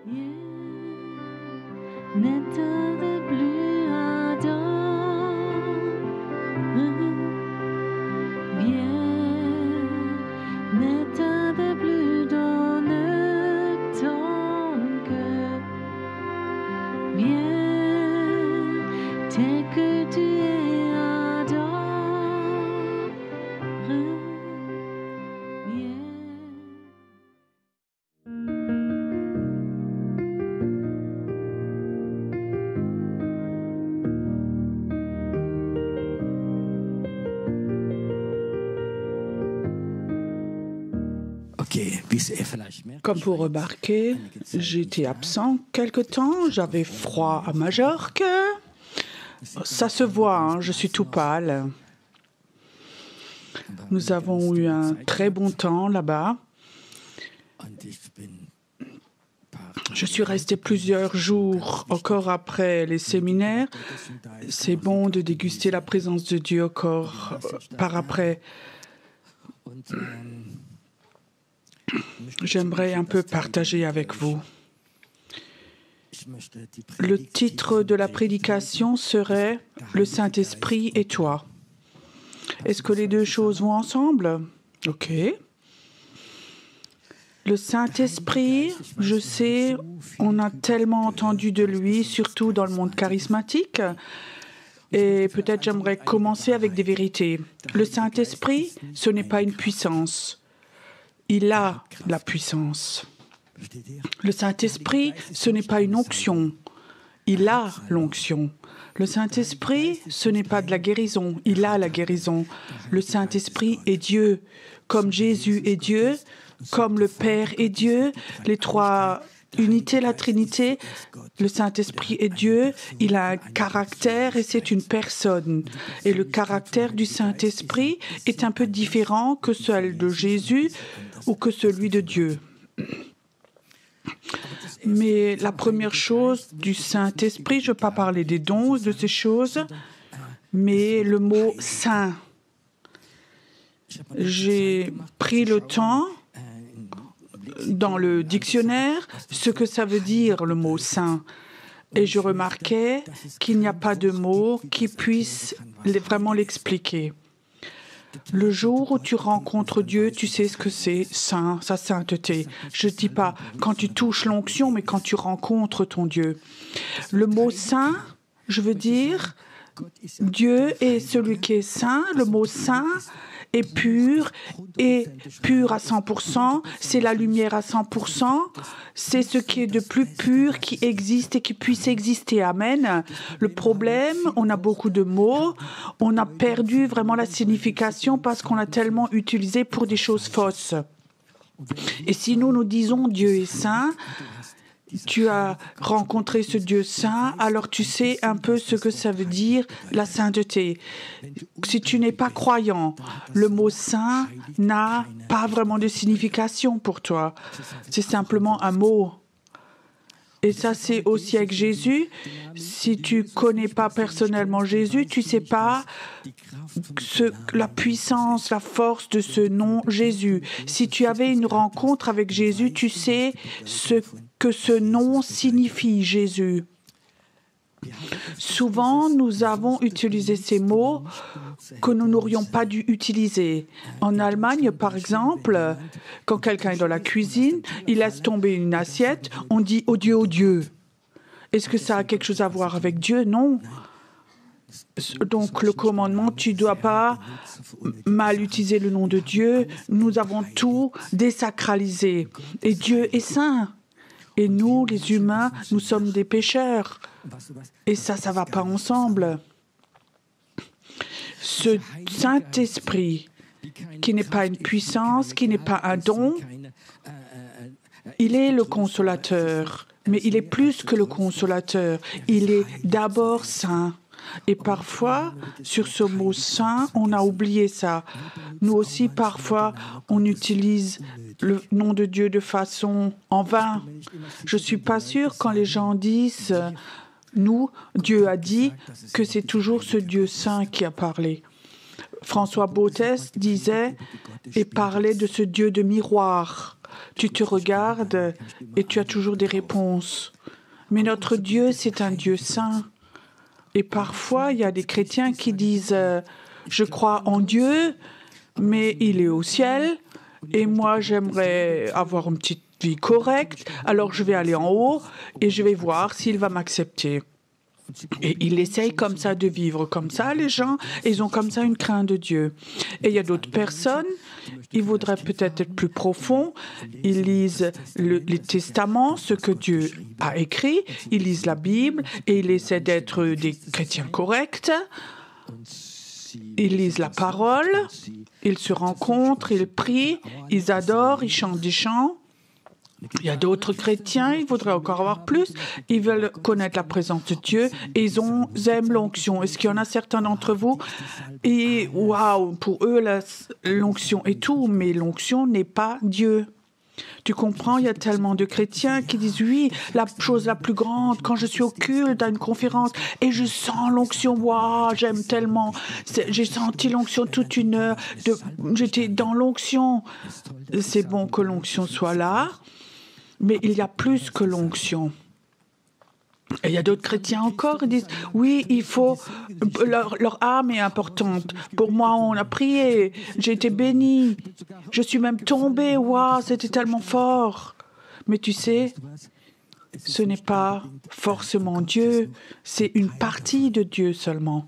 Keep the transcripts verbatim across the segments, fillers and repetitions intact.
Comme vous remarquez, j'étais absent quelque temps, j'avais froid à Majorque. Ça se voit, hein, je suis tout pâle. Nous avons eu un très bon temps là-bas. Je suis restée plusieurs jours encore après les séminaires. C'est bon de déguster la présence de Dieu encore par après. J'aimerais un peu partager avec vous. Le titre de la prédication serait « Le Saint-Esprit et toi ». Est-ce que les deux choses vont ensemble? OK. Le Saint-Esprit, je sais, on a tellement entendu de lui, surtout dans le monde charismatique. Et peut-être j'aimerais commencer avec des vérités. Le Saint-Esprit, ce n'est pas une puissance. Il a la puissance. Le Saint-Esprit, ce n'est pas une onction. Il a l'onction. Le Saint-Esprit, ce n'est pas de la guérison. Il a la guérison. Le Saint-Esprit est Dieu. Comme Jésus est Dieu, comme le Père est Dieu, les trois unités, la Trinité, le Saint-Esprit est Dieu. Il a un caractère et c'est une personne. Et le caractère du Saint-Esprit est un peu différent que celui de Jésus ou que celui de Dieu. Mais la première chose du Saint-Esprit, je ne veux pas parler des dons, de ces choses, mais le mot « saint ». J'ai pris le temps, dans le dictionnaire, ce que ça veut dire, le mot « saint ». Et je remarquais qu'il n'y a pas de mot qui puisse vraiment l'expliquer. Le jour où tu rencontres Dieu, tu sais ce que c'est, saint, sa sainteté. Je ne dis pas quand tu touches l'onction, mais quand tu rencontres ton Dieu. Le mot saint, je veux dire, Dieu est celui qui est saint. Le mot saint est pur, et pur à cent pour cent, c'est la lumière à cent pour cent, c'est ce qui est de plus pur qui existe et qui puisse exister. Amen. Le problème, on a beaucoup de mots, on a perdu vraiment la signification parce qu'on l'a tellement utilisé pour des choses fausses. Et si nous nous disons Dieu est saint, tu as rencontré ce Dieu saint, alors tu sais un peu ce que ça veut dire la sainteté. Si tu n'es pas croyant, le mot saint n'a pas vraiment de signification pour toi. C'est simplement un mot. Et ça, c'est aussi avec Jésus. Si tu ne connais pas personnellement Jésus, tu ne sais pas ce, la puissance, la force de ce nom Jésus. Si tu avais une rencontre avec Jésus, tu sais ce que ce nom signifie, Jésus. Souvent, nous avons utilisé ces mots que nous n'aurions pas dû utiliser. En Allemagne, par exemple, quand quelqu'un est dans la cuisine, il laisse tomber une assiette, on dit « oh Dieu, oh Dieu ». Est-ce que ça a quelque chose à voir avec Dieu? Non. Donc, le commandement, tu ne dois pas mal utiliser le nom de Dieu. Nous avons tout désacralisé. Et Dieu est saint. Et nous, les humains, nous sommes des pécheurs. Et ça, ça ne va pas ensemble. Ce Saint-Esprit, qui n'est pas une puissance, qui n'est pas un don, il est le consolateur. Mais il est plus que le consolateur. Il est d'abord saint. Et parfois, sur ce mot « saint », on a oublié ça. Nous aussi, parfois, on utilise le nom de Dieu de façon en vain. Je ne suis pas sûre quand les gens disent « nous, Dieu a dit » que c'est toujours ce Dieu saint qui a parlé. François Bautès disait et parlait de ce Dieu de miroir. tu te regardes et tu as toujours des réponses. Mais notre Dieu, c'est un Dieu saint. Et parfois, il y a des chrétiens qui disent euh, « Je crois en Dieu, mais il est au ciel, et moi, j'aimerais avoir une petite vie correcte, alors je vais aller en haut et je vais voir s'il va m'accepter. » Et il essaye comme ça de vivre comme ça, les gens, et ils ont comme ça une crainte de Dieu. Et il y a d'autres personnes, ils voudraient peut-être être plus profonds, ils lisent le, les testaments, ce que Dieu a écrit, ils lisent la Bible, et ils essaient d'être des chrétiens corrects, ils lisent la parole, ils se rencontrent, ils prient, ils adorent, ils chantent des chants. Il y a d'autres chrétiens, ils voudraient encore avoir plus, ils veulent connaître la présence de Dieu et ils, ont, ils aiment l'onction. Est-ce qu'il y en a certains d'entre vous? Et waouh, pour eux, la, l'onction est tout, mais l'onction n'est pas Dieu. Tu comprends, il y a tellement de chrétiens qui disent oui, la chose la plus grande, quand je suis au culte à une conférence et je sens l'onction, waouh, j'aime tellement, c'est, j'ai senti l'onction toute une heure, de, j'étais dans l'onction. C'est bon que l'onction soit là. Mais il y a plus que l'onction. Et il y a d'autres chrétiens encore qui disent, oui, il faut, leur, leur âme est importante. Pour moi, on a prié, j'ai été béni, je suis même tombé, waouh, c'était tellement fort. Mais tu sais, ce n'est pas forcément Dieu, c'est une partie de Dieu seulement.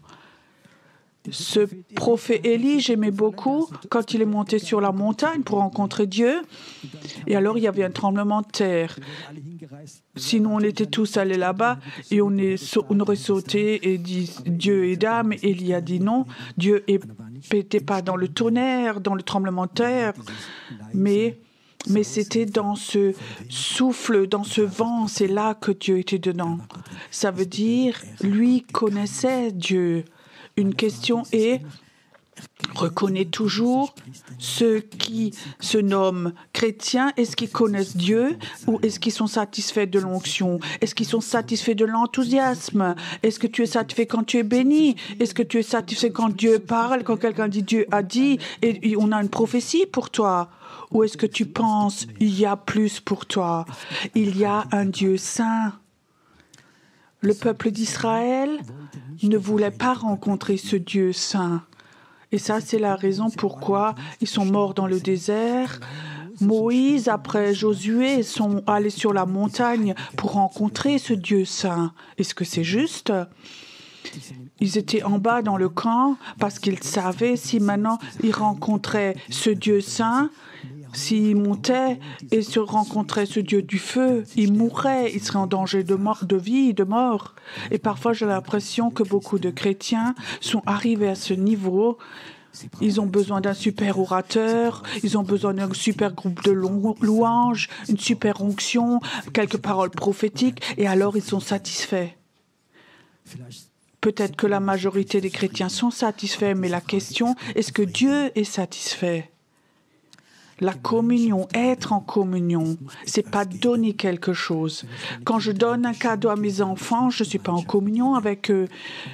Ce prophète Élie, j'aimais beaucoup quand il est monté sur la montagne pour rencontrer Dieu. Et alors, il y avait un tremblement de terre. Sinon, on était tous allés là-bas et on, est, on aurait sauté et dit Dieu est d'âme. Et Élie a dit non, Dieu n'était pas dans le tonnerre, dans le tremblement de terre, mais, mais c'était dans ce souffle, dans ce vent, c'est là que Dieu était dedans. Ça veut dire, lui connaissait Dieu. Une question est, reconnaît toujours ceux qui se nomment chrétiens, est-ce qu'ils connaissent Dieu ou est-ce qu'ils sont satisfaits de l'onction? Est-ce qu'ils sont satisfaits de l'enthousiasme? Est-ce que tu es satisfait quand tu es béni? Est-ce que tu es satisfait quand Dieu parle, quand quelqu'un dit Dieu a dit et on a une prophétie pour toi? Ou est-ce que tu penses il y a plus pour toi? Il y a un Dieu saint. Le peuple d'Israël ne voulait pas rencontrer ce Dieu saint. Et ça, c'est la raison pourquoi ils sont morts dans le désert. Moïse, après Josué, sont allés sur la montagne pour rencontrer ce Dieu saint. Est-ce que c'est juste? Ils étaient en bas dans le camp parce qu'ils savaient si maintenant ils rencontraient ce Dieu saint, s'ils montaient et se rencontraient ce Dieu du feu, ils mourraient, ils seraient en danger de mort, de vie, de mort. Et parfois, j'ai l'impression que beaucoup de chrétiens sont arrivés à ce niveau. Ils ont besoin d'un super orateur, ils ont besoin d'un super groupe de louanges, une super onction, quelques paroles prophétiques, et alors ils sont satisfaits. Peut-être que la majorité des chrétiens sont satisfaits, mais la question, est-ce que Dieu est satisfait? La communion, être en communion, c'est pas donner quelque chose. Quand je donne un cadeau à mes enfants, je suis pas en communion avec eux.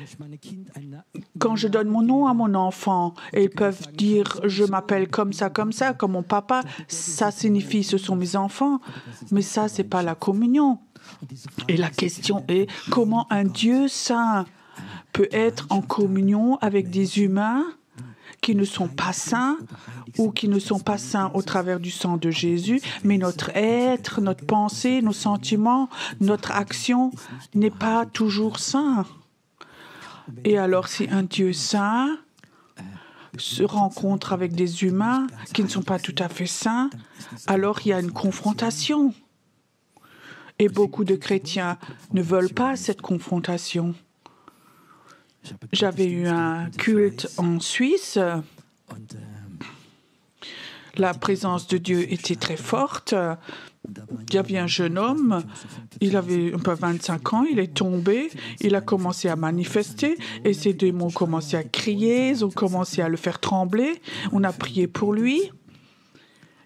Quand je donne mon nom à mon enfant, et ils peuvent dire je m'appelle comme ça, comme ça, comme mon papa, ça signifie ce sont mes enfants. Mais ça, c'est pas la communion. Et la question est comment un Dieu saint peut être en communion avec des humains qui ne sont pas saints ou qui ne sont pas saints au travers du sang de Jésus, mais notre être, notre pensée, nos sentiments, notre action n'est pas toujours saint. Et alors, si un Dieu saint se rencontre avec des humains qui ne sont pas tout à fait saints, alors il y a une confrontation. Et beaucoup de chrétiens ne veulent pas cette confrontation. J'avais eu un culte en Suisse. La présence de Dieu était très forte. Il y avait un jeune homme, il avait un peu vingt-cinq ans, il est tombé, il a commencé à manifester et ses démons ont commencé à crier, ils ont commencé à le faire trembler. On a prié pour lui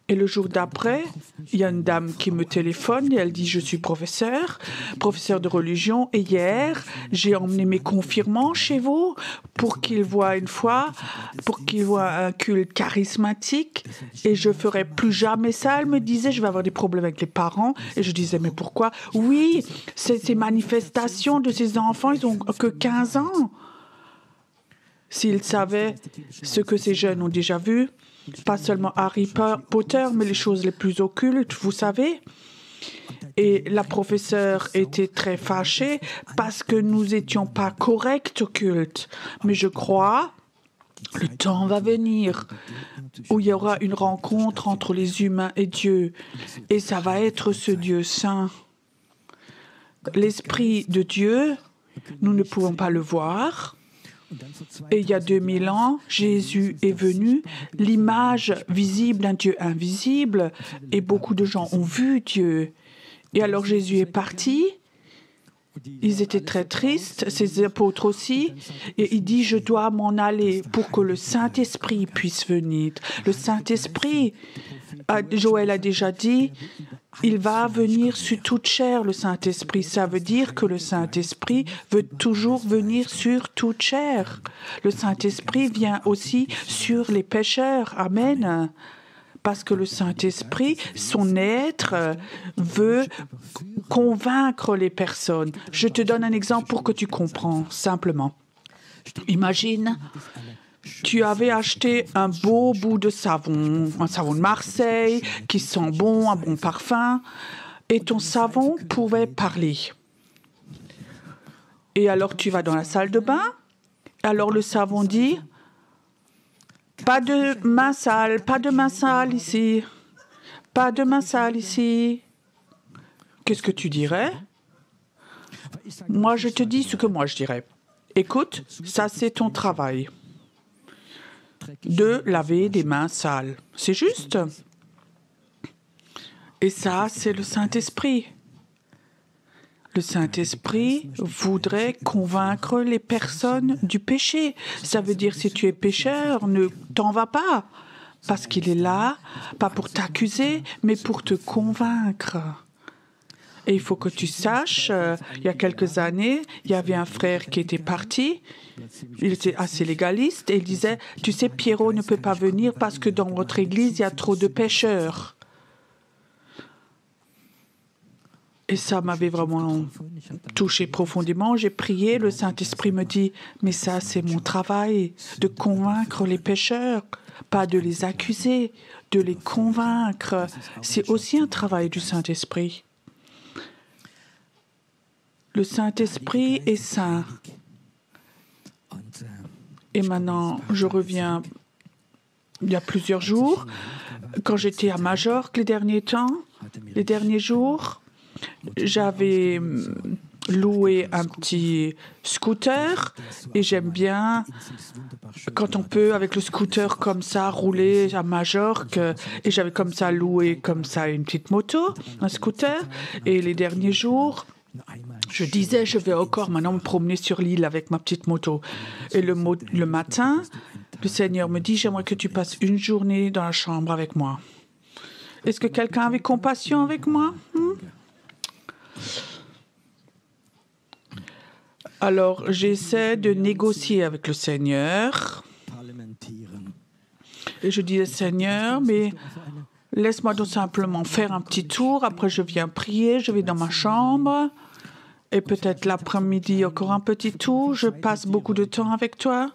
Et le jour d'après, il y a une dame qui me téléphone et elle dit « Je suis professeur, professeur de religion et hier, j'ai emmené mes confirmants chez vous pour qu'ils voient une fois, pour qu'ils voient un culte charismatique et je ferai plus jamais ça. » Elle me disait « Je vais avoir des problèmes avec les parents. » Et je disais « Mais pourquoi ?»« Oui, ces, ces manifestations de ces enfants, ils n'ont que quinze ans. » S'ils savaient ce que ces jeunes ont déjà vu, pas seulement Harry Potter, mais les choses les plus occultes, vous savez. Et la professeure était très fâchée parce que nous n'étions pas corrects au culte. Mais je crois, le temps va venir où il y aura une rencontre entre les humains et Dieu. Et ça va être ce Dieu saint. L'Esprit de Dieu, nous ne pouvons pas le voir. Et il y a deux mille ans, Jésus est venu, l'image visible d'un Dieu invisible, et beaucoup de gens ont vu Dieu. Et alors Jésus est parti, ils étaient très tristes, ses apôtres aussi, et il dit « Je dois m'en aller pour que le Saint-Esprit puisse venir. » Le Saint-Esprit, Joël a déjà dit, il va venir sur toute chair, le Saint-Esprit. Ça veut dire que le Saint-Esprit veut toujours venir sur toute chair. Le Saint-Esprit vient aussi sur les pécheurs. Amen. Parce que le Saint-Esprit, son être, veut convaincre les personnes. Je te donne un exemple pour que tu comprends, simplement. Imagine, tu avais acheté un beau bout de savon, un savon de Marseille, qui sent bon, un bon parfum, et ton savon pouvait parler. Et alors tu vas dans la salle de bain, alors le savon dit « Pas de main sale, pas de main sale ici, pas de main sale ici. » Qu'est-ce que tu dirais? Moi, je te dis ce que moi je dirais. Écoute, ça c'est ton travail. De laver des mains sales. C'est juste. Et ça, c'est le Saint-Esprit. Le Saint-Esprit voudrait convaincre les personnes du péché. Ça veut dire, si tu es pécheur, ne t'en vas pas. Parce qu'il est là, pas pour t'accuser, mais pour te convaincre. Et il faut que tu saches, euh, il y a quelques années, il y avait un frère qui était parti. Il était assez légaliste et il disait « Tu sais, Pierrot ne peut pas venir parce que dans votre église, il y a trop de pécheurs. » Et ça m'avait vraiment touché profondément. J'ai prié, le Saint-Esprit me dit « Mais ça, c'est mon travail, de convaincre les pécheurs, pas de les accuser, de les convaincre. C'est aussi un travail du Saint-Esprit. » Le Saint-Esprit est saint. Et maintenant, je reviens il y a plusieurs jours, quand j'étais à Majorque les derniers temps, les derniers jours, j'avais loué un petit scooter et j'aime bien quand on peut avec le scooter comme ça rouler à Majorque, et j'avais comme ça loué comme ça une petite moto, un scooter, et les derniers jours, je disais, je vais encore maintenant me promener sur l'île avec ma petite moto. Et le, mo le matin, le Seigneur me dit, j'aimerais que tu passes une journée dans la chambre avec moi. Est-ce que quelqu'un avait compassion avec moi? hmm? Alors, j'essaie de négocier avec le Seigneur. Et je dis, Seigneur, mais laisse-moi tout simplement faire un petit tour. Après, je viens prier, je vais dans ma chambre. Et peut-être l'après-midi, encore un petit tour. Je passe beaucoup de temps avec toi.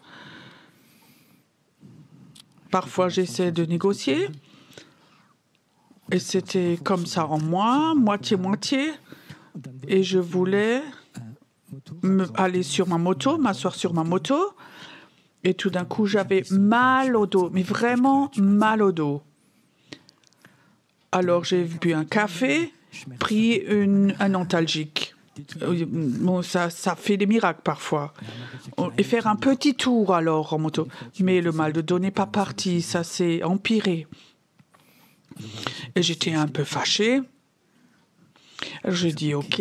Parfois, j'essaie de négocier. Et c'était comme ça en moi, moitié-moitié. Et je voulais me aller sur ma moto, m'asseoir sur ma moto. Et tout d'un coup, j'avais mal au dos, mais vraiment mal au dos. Alors, j'ai bu un café, pris une, un antalgique. Bon, ça, ça fait des miracles parfois. Et faire un petit tour alors en moto. Mais le mal de dos n'est pas parti, ça s'est empiré. Et j'étais un peu fâchée. Alors, je dis OK.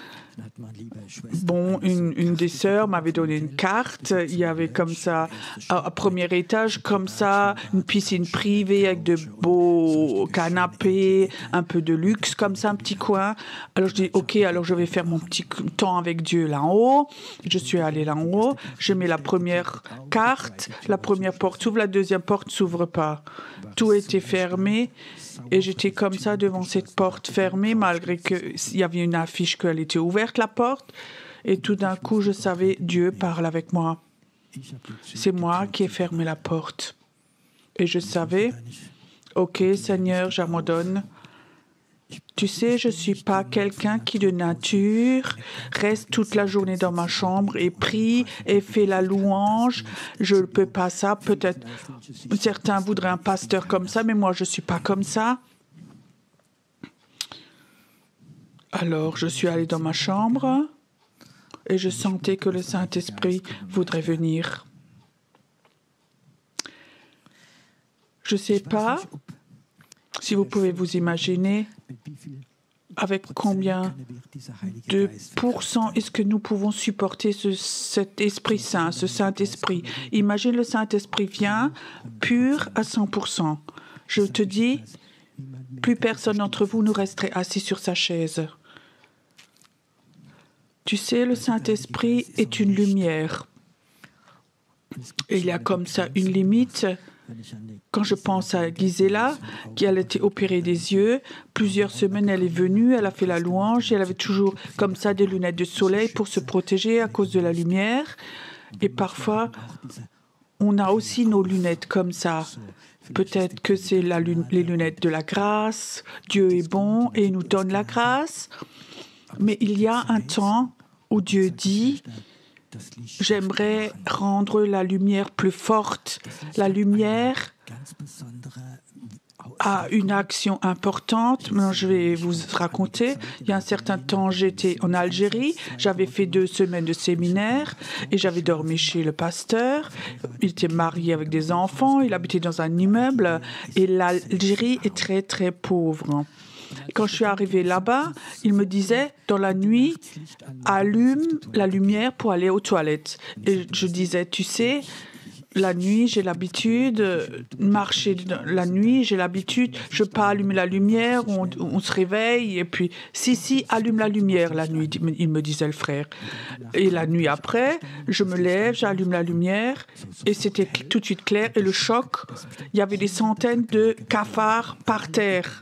Bon, une, une des sœurs m'avait donné une carte. Il y avait comme ça, à, à premier étage, comme ça, une piscine privée avec de beaux canapés, un peu de luxe, comme ça, un petit coin. Alors je dis, OK, alors je vais faire mon petit temps avec Dieu là en haut. Je suis allée là en haut. Je mets la première carte. La première porte s'ouvre, la deuxième porte s'ouvre pas. Tout était fermé. Et j'étais comme ça devant cette porte fermée, malgré qu'il y avait une affiche qu'elle était ouverte, la porte. Et tout d'un coup, je savais, Dieu parle avec moi. C'est moi qui ai fermé la porte. Et je savais, OK, Seigneur, j'abandonne. Tu sais, je ne suis pas quelqu'un qui de nature reste toute la journée dans ma chambre et prie et fait la louange. Je ne peux pas ça. Peut-être certains voudraient un pasteur comme ça, mais moi, je ne suis pas comme ça. Alors, je suis allée dans ma chambre et je sentais que le Saint-Esprit voudrait venir. Je ne sais pas si vous pouvez vous imaginer avec combien de pourcents est-ce que nous pouvons supporter ce, cet Esprit Saint, ce Saint-Esprit. Imagine le Saint-Esprit vient pur à cent pour cent. Je te dis, plus personne d'entre vous ne resterait assis sur sa chaise. Tu sais, le Saint-Esprit est une lumière. Et il y a comme ça une limite. Quand je pense à Gisela, qui a été opérée des yeux, plusieurs semaines elle est venue, elle a fait la louange, et elle avait toujours comme ça des lunettes de soleil pour se protéger à cause de la lumière. Et parfois, on a aussi nos lunettes comme ça. Peut-être que c'est la lune, les lunettes de la grâce. Dieu est bon et il nous donne la grâce. Mais il y a un temps où Dieu dit: j'aimerais rendre la lumière plus forte. La lumière a une action importante. Maintenant, je vais vous raconter. Il y a un certain temps, j'étais en Algérie. J'avais fait deux semaines de séminaire et j'avais dormi chez le pasteur. Il était marié avec des enfants. Il habitait dans un immeuble. Et l'Algérie est très, très pauvre. Quand je suis arrivée là-bas, il me disait, dans la nuit, allume la lumière pour aller aux toilettes. Et je disais, tu sais, la nuit, j'ai l'habitude de marcher la nuit, j'ai l'habitude, je ne peux pas allumer la lumière, on, on se réveille, et puis, si, si, allume la lumière la nuit, il me disait le frère. Et la nuit après, je me lève, j'allume la lumière, et c'était tout de suite clair, et le choc, il y avait des centaines de cafards par terre.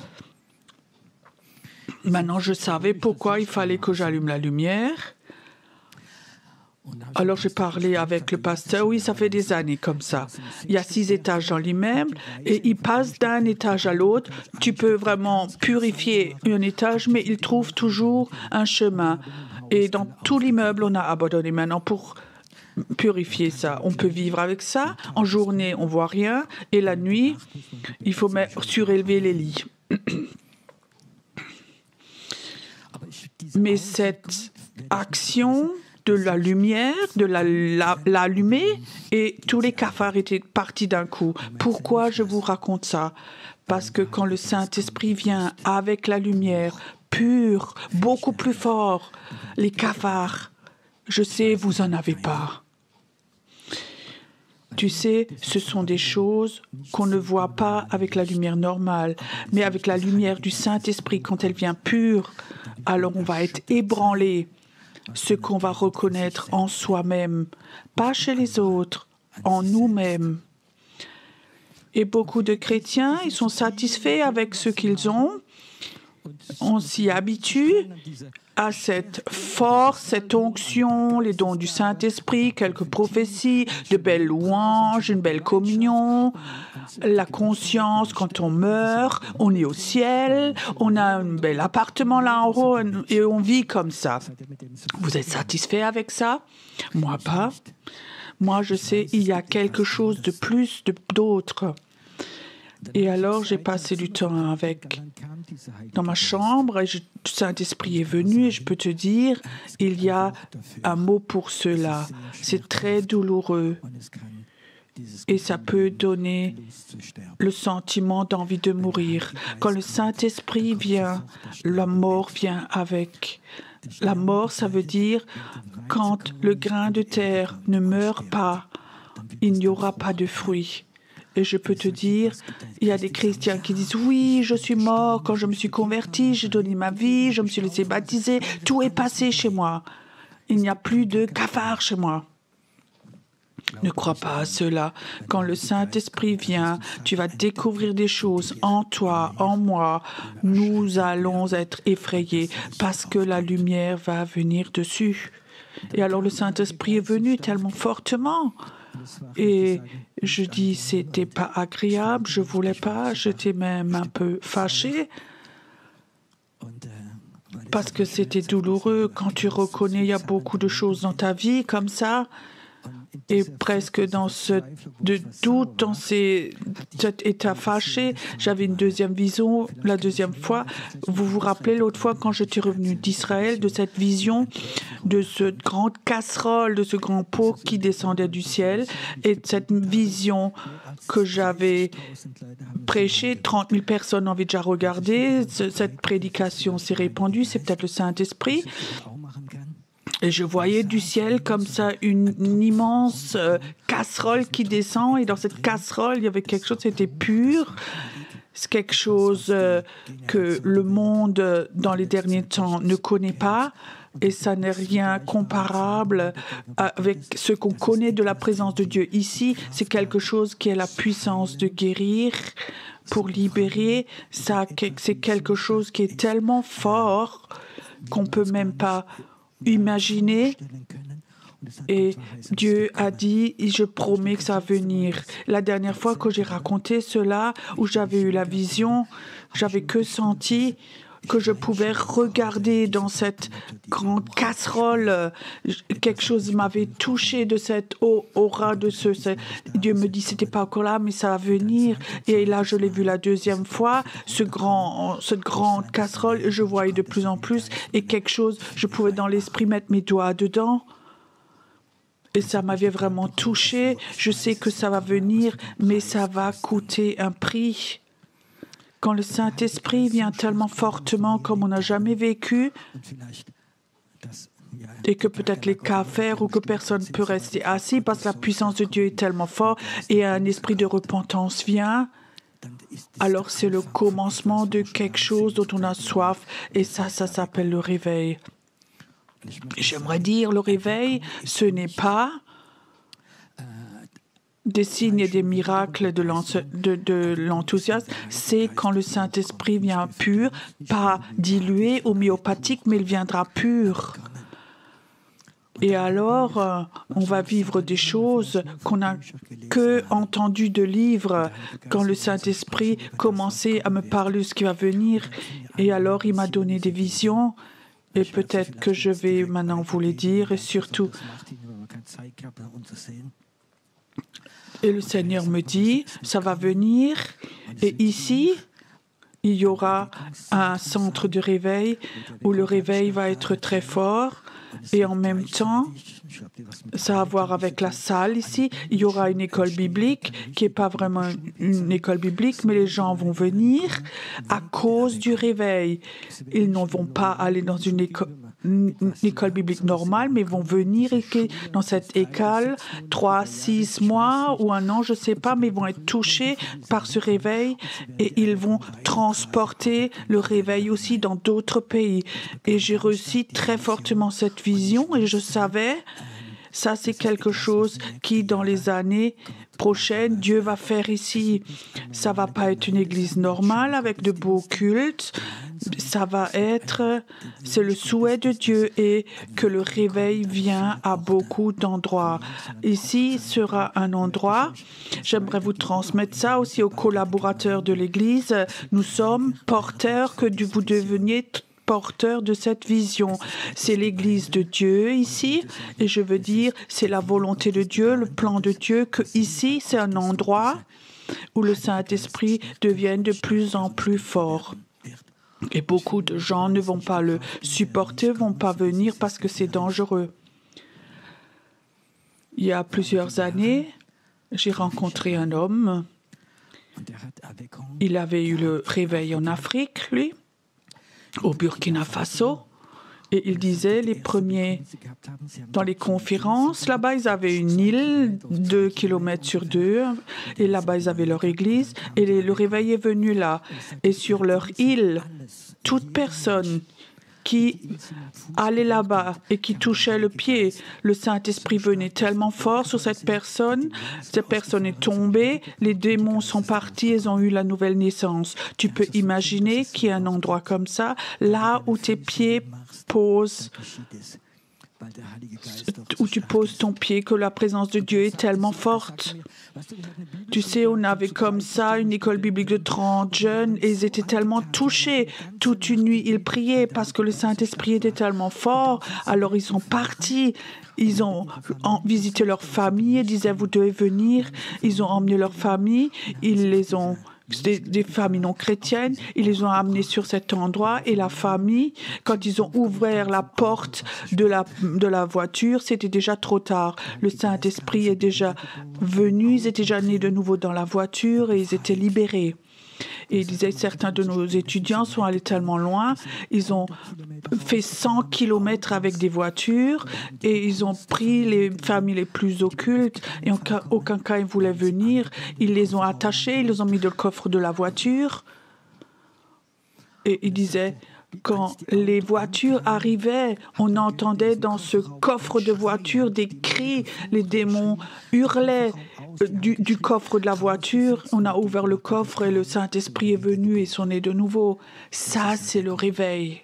Maintenant, je savais pourquoi il fallait que j'allume la lumière. Alors, j'ai parlé avec le pasteur. Oui, ça fait des années comme ça. Il y a six étages dans l'immeuble et il passe d'un étage à l'autre. Tu peux vraiment purifier un étage, mais il trouve toujours un chemin. Et dans tout l'immeuble, on a abandonné maintenant pour purifier ça. On peut vivre avec ça. En journée, on ne voit rien. Et la nuit, il faut mettre, surélever les lits. Mais cette action de la lumière, de la, la, l'allumer, et tous les cafards étaient partis d'un coup. Pourquoi je vous raconte ça? Parce que quand le Saint-Esprit vient avec la lumière pure, beaucoup plus fort, les cafards, je sais, vous n'en avez pas. Tu sais, ce sont des choses qu'on ne voit pas avec la lumière normale, mais avec la lumière du Saint-Esprit, quand elle vient pure, alors on va être ébranlé. Ce qu'on va reconnaître en soi-même, pas chez les autres, en nous-mêmes. Et beaucoup de chrétiens, ils sont satisfaits avec ce qu'ils ont. On s'y habitue à cette force, cette onction, les dons du Saint-Esprit, quelques prophéties, de belles louanges, une belle communion, la conscience quand on meurt, on est au ciel, on a un bel appartement là en haut et on vit comme ça. Vous êtes satisfait avec ça? Moi pas. Moi je sais, il y a quelque chose de plus, de, d'autre. Et alors, j'ai passé du temps avec, dans ma chambre, et je, le Saint-Esprit est venu, et je peux te dire, il y a un mot pour cela. C'est très douloureux. Et ça peut donner le sentiment d'envie de mourir. Quand le Saint-Esprit vient, la mort vient avec. La mort, ça veut dire quand le grain de terre ne meurt pas, il n'y aura pas de fruits. Et je peux te dire, il y a des chrétiens qui disent « Oui, je suis mort quand je me suis converti, j'ai donné ma vie, je me suis laissé baptiser, tout est passé chez moi. Il n'y a plus de cafard chez moi. » Ne crois pas à cela. Quand le Saint-Esprit vient, tu vas découvrir des choses en toi, en moi. Nous allons être effrayés parce que la lumière va venir dessus. Et alors le Saint-Esprit est venu tellement fortement. Et je dis, c'était pas agréable, je voulais pas, j'étais même un peu fâchée. Parce que c'était douloureux quand tu reconnais, il y a beaucoup de choses dans ta vie comme ça. Et presque dans ce de doute, dans ces, cet état fâché, j'avais une deuxième vision, la deuxième fois. Vous vous rappelez l'autre fois quand j'étais revenue d'Israël, de cette vision, de cette grande casserole, de ce grand pot qui descendait du ciel, et de cette vision que j'avais prêchée. trente mille personnes ont déjà regardé. Cette prédication s'est répandue, c'est peut-être le Saint-Esprit. Et je voyais du ciel comme ça une, une immense euh, casserole qui descend. Et dans cette casserole, il y avait quelque chose, c'était pur. C'est quelque chose euh, que le monde, dans les derniers temps, ne connaît pas. Et ça n'est rien comparable avec ce qu'on connaît de la présence de Dieu. Ici, c'est quelque chose qui a la puissance de guérir, pour libérer. Ça, c'est quelque chose qui est tellement fort qu'on ne peut même pas imaginer. Et Dieu a dit, je promets que ça va venir. La dernière fois que j'ai raconté cela, où j'avais eu la vision, j'avais que senti que je pouvais regarder dans cette grande casserole. Quelque chose m'avait touché de cette aura de ce... ce Dieu me dit, c'était pas encore là, mais ça va venir. Et là, je l'ai vu la deuxième fois, ce grand, cette grande casserole, je voyais de plus en plus. Et quelque chose, je pouvais dans l'esprit mettre mes doigts dedans. Et ça m'avait vraiment touché. Je sais que ça va venir, mais ça va coûter un prix. Quand le Saint-Esprit vient tellement fortement comme on n'a jamais vécu, et que peut-être les cas à faire ou que personne ne peut rester assis parce que la puissance de Dieu est tellement forte et un esprit de repentance vient, alors c'est le commencement de quelque chose dont on a soif. Et ça, ça s'appelle le réveil. J'aimerais dire, le réveil, ce n'est pas des signes et des miracles de l'enthousiasme, c'est quand le Saint-Esprit vient pur, pas dilué, homéopathique, mais il viendra pur. Et alors, euh, on va vivre des choses qu'on n'a que entendu de livres quand le Saint-Esprit commençait à me parler de ce qui va venir. Et alors, il m'a donné des visions. Et peut-être que je vais maintenant vous les dire. Et surtout... Et le Seigneur me dit, ça va venir. Et ici, il y aura un centre de réveil où le réveil va être très fort. Et en même temps, ça a à voir avec la salle ici. Il y aura une école biblique qui n'est pas vraiment une école biblique, mais les gens vont venir à cause du réveil. Ils ne vont pas aller dans une école... une école biblique normale, mais vont venir dans cette école trois, six mois ou un an, je ne sais pas, mais ils vont être touchés par ce réveil et ils vont transporter le réveil aussi dans d'autres pays. Et j'ai reçu très fortement cette vision et je savais, ça c'est quelque chose qui dans les années prochaines, Dieu va faire ici. Ça ne va pas être une église normale avec de beaux cultes. Ça va être, c'est le souhait de Dieu et que le réveil vient à beaucoup d'endroits. Ici sera un endroit, j'aimerais vous transmettre ça aussi aux collaborateurs de l'Église. Nous sommes porteurs, que vous deveniez porteurs de cette vision. C'est l'Église de Dieu ici et je veux dire, c'est la volonté de Dieu, le plan de Dieu, que ici c'est un endroit où le Saint-Esprit devient de plus en plus fort. Et beaucoup de gens ne vont pas le supporter, ne vont pas venir parce que c'est dangereux. Il y a plusieurs années, j'ai rencontré un homme. Il avait eu le réveil en Afrique, lui, au Burkina Faso. Et il disait, les premiers, dans les conférences, là-bas, ils avaient une île, deux kilomètres sur deux, et là-bas, ils avaient leur église, et les, le réveil est venu là. Et sur leur île, toute personne qui allait là-bas et qui touchait le pied, le Saint-Esprit venait tellement fort sur cette personne, cette personne est tombée, les démons sont partis, ils ont eu la nouvelle naissance. Tu peux imaginer qu'il y a un endroit comme ça, là où tes pieds posent, où tu poses ton pied, que la présence de Dieu est tellement forte. Tu sais, on avait comme ça une école biblique de trente jeunes et ils étaient tellement touchés. Toute une nuit, ils priaient parce que le Saint-Esprit était tellement fort. Alors ils sont partis. Ils ont visité leur famille et disaient, vous devez venir. Ils ont emmené leur famille. Ils les ont... Des, des familles non chrétiennes, ils les ont amenés sur cet endroit et la famille, quand ils ont ouvert la porte de la, de la voiture, c'était déjà trop tard. Le Saint-Esprit est déjà venu, ils étaient déjà nés de nouveau dans la voiture et ils étaient libérés. Et il disait, certains de nos étudiants sont allés tellement loin, ils ont fait cent kilomètres avec des voitures et ils ont pris les familles les plus occultes et en cas, aucun cas ils voulaient venir. Ils les ont attachés, ils les ont mis dans le coffre de la voiture. Et il disait, quand les voitures arrivaient, on entendait dans ce coffre de voiture des cris, les démons hurlaient du, du coffre de la voiture. On a ouvert le coffre et le Saint-Esprit est venu et sont nés de nouveau. Ça, c'est le réveil.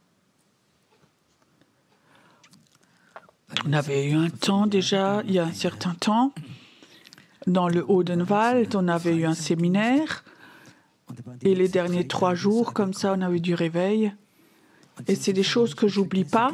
On avait eu un temps déjà, il y a un certain temps, dans le Odenwald, on avait eu un séminaire. Et les derniers trois jours, comme ça, on a eu du réveil. Et c'est des choses que j'oublie pas.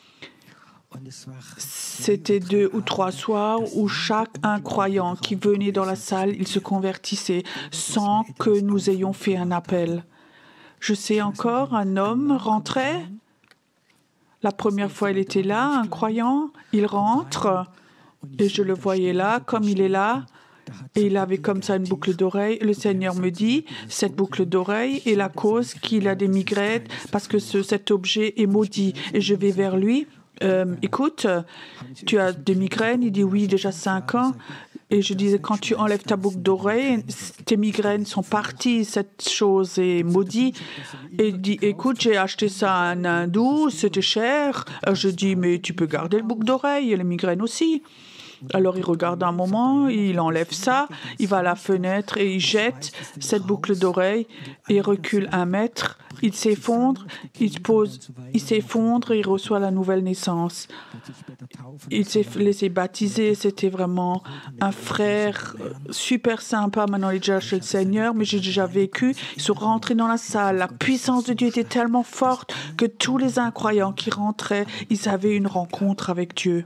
C'était deux ou trois soirs où chaque incroyant qui venait dans la salle, il se convertissait sans que nous ayons fait un appel. Je sais encore, un homme rentrait. La première fois, il était là, un croyant. Il rentre et je le voyais là, comme il est là. Et il avait comme ça une boucle d'oreille. Le Seigneur me dit, cette boucle d'oreille est la cause qu'il a des migraines parce que ce, cet objet est maudit. Et je vais vers lui. Euh, écoute, tu as des migraines? Il dit oui, déjà cinq ans. Et je disais, quand tu enlèves ta boucle d'oreille, tes migraines sont parties, cette chose est maudite. Et il dit, écoute, j'ai acheté ça à un hindou, c'était cher. Je dis, mais tu peux garder le boucle d'oreille et les migraines aussi. Alors il regarde un moment, il enlève ça, il va à la fenêtre et il jette cette boucle d'oreille et recule un mètre. Il s'effondre, il se pose, il s'effondre et il reçoit la nouvelle naissance. Il s'est laissé baptiser, c'était vraiment un frère super sympa. Maintenant, il est déjà chez le Seigneur, mais j'ai déjà vécu. Ils sont rentrés dans la salle. La puissance de Dieu était tellement forte que tous les incroyants qui rentraient, ils avaient une rencontre avec Dieu.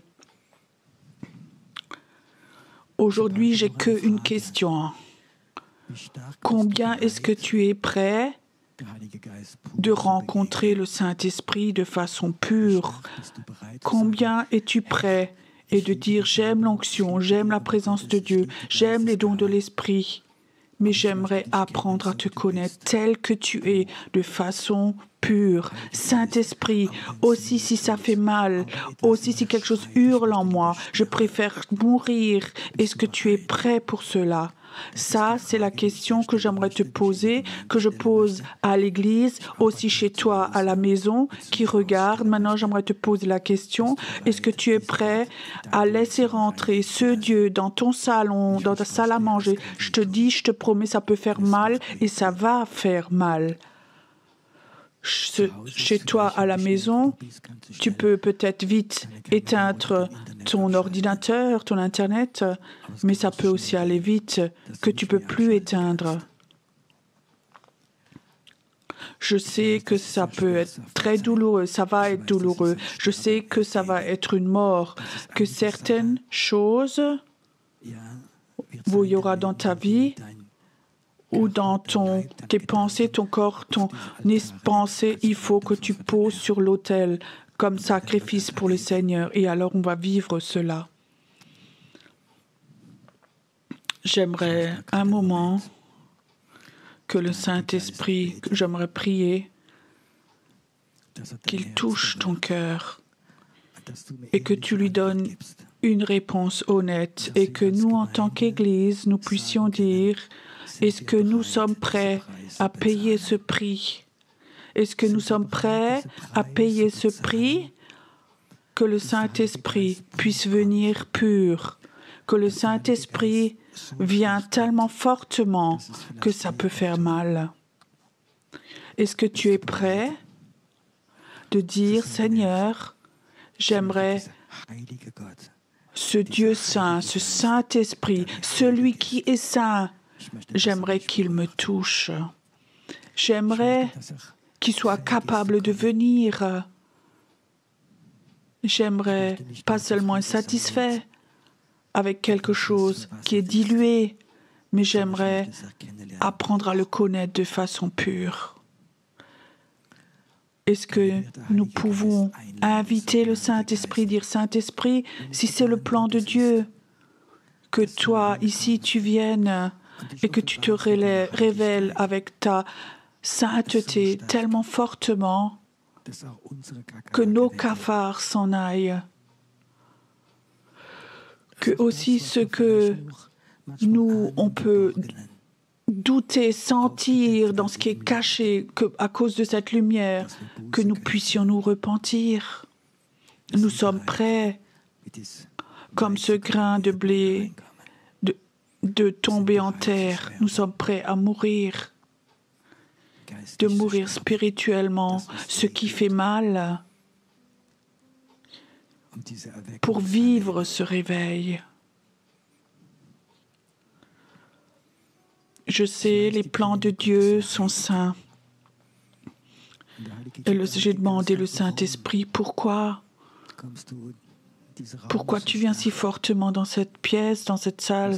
Aujourd'hui, j'ai qu'une question. Combien est-ce que tu es prêt de rencontrer le Saint-Esprit de façon pure? Combien es-tu prêt et de dire j'aime l'onction, j'aime la présence de Dieu, j'aime les dons de l'Esprit, mais j'aimerais apprendre à te connaître tel que tu es de façon pure. Saint-Esprit, aussi si ça fait mal, aussi si quelque chose hurle en moi, je préfère mourir. Est-ce que tu es prêt pour cela? Ça, c'est la question que j'aimerais te poser, que je pose à l'église, aussi chez toi à la maison, qui regarde. Maintenant, j'aimerais te poser la question, est-ce que tu es prêt à laisser rentrer ce Dieu dans ton salon, dans ta salle à manger? Je te dis, je te promets, ça peut faire mal et ça va faire mal. Chez toi à la maison, tu peux peut-être vite éteindre ton ordinateur, ton Internet, mais ça peut aussi aller vite que tu ne peux plus éteindre. Je sais que ça peut être très douloureux, ça va être douloureux. Je sais que ça va être une mort, que certaines choses où il y aura dans ta vie ou dans ton, tes pensées, ton corps, ton pensée, il faut que tu poses sur l'autel comme sacrifice pour le Seigneur. Et alors, on va vivre cela. J'aimerais un moment que le Saint-Esprit, que j'aimerais prier, qu'il touche ton cœur et que tu lui donnes une réponse honnête et que nous, en tant qu'Église, nous puissions dire, est-ce que nous sommes prêts à payer ce prix? Est-ce que nous sommes prêts à payer ce prix? Que le Saint-Esprit puisse venir pur, que le Saint-Esprit vient tellement fortement que ça peut faire mal. Est-ce que tu es prêt de dire, Seigneur, j'aimerais ce Dieu saint, ce Saint-Esprit, celui qui est saint, j'aimerais qu'il me touche. J'aimerais qu'il soit capable de venir. J'aimerais pas seulement être satisfait avec quelque chose qui est dilué, mais j'aimerais apprendre à le connaître de façon pure. Est-ce que nous pouvons inviter le Saint-Esprit, dire Saint-Esprit, si c'est le plan de Dieu, que toi, ici, tu viennes et que tu te révèles avec ta sainteté tellement fortement que nos cafards s'en aillent, que aussi ce que nous, on peut douter, sentir dans ce qui est caché, que, à cause de cette lumière, que nous puissions nous repentir. Nous sommes prêts, comme ce grain de blé, de, de tomber en terre. Nous sommes prêts à mourir, de mourir spirituellement, ce qui fait mal, pour vivre ce réveil. Je sais, les plans de Dieu sont saints. Et j'ai demandé au Saint-Esprit, pourquoi Pourquoi tu viens si fortement dans cette pièce, dans cette salle?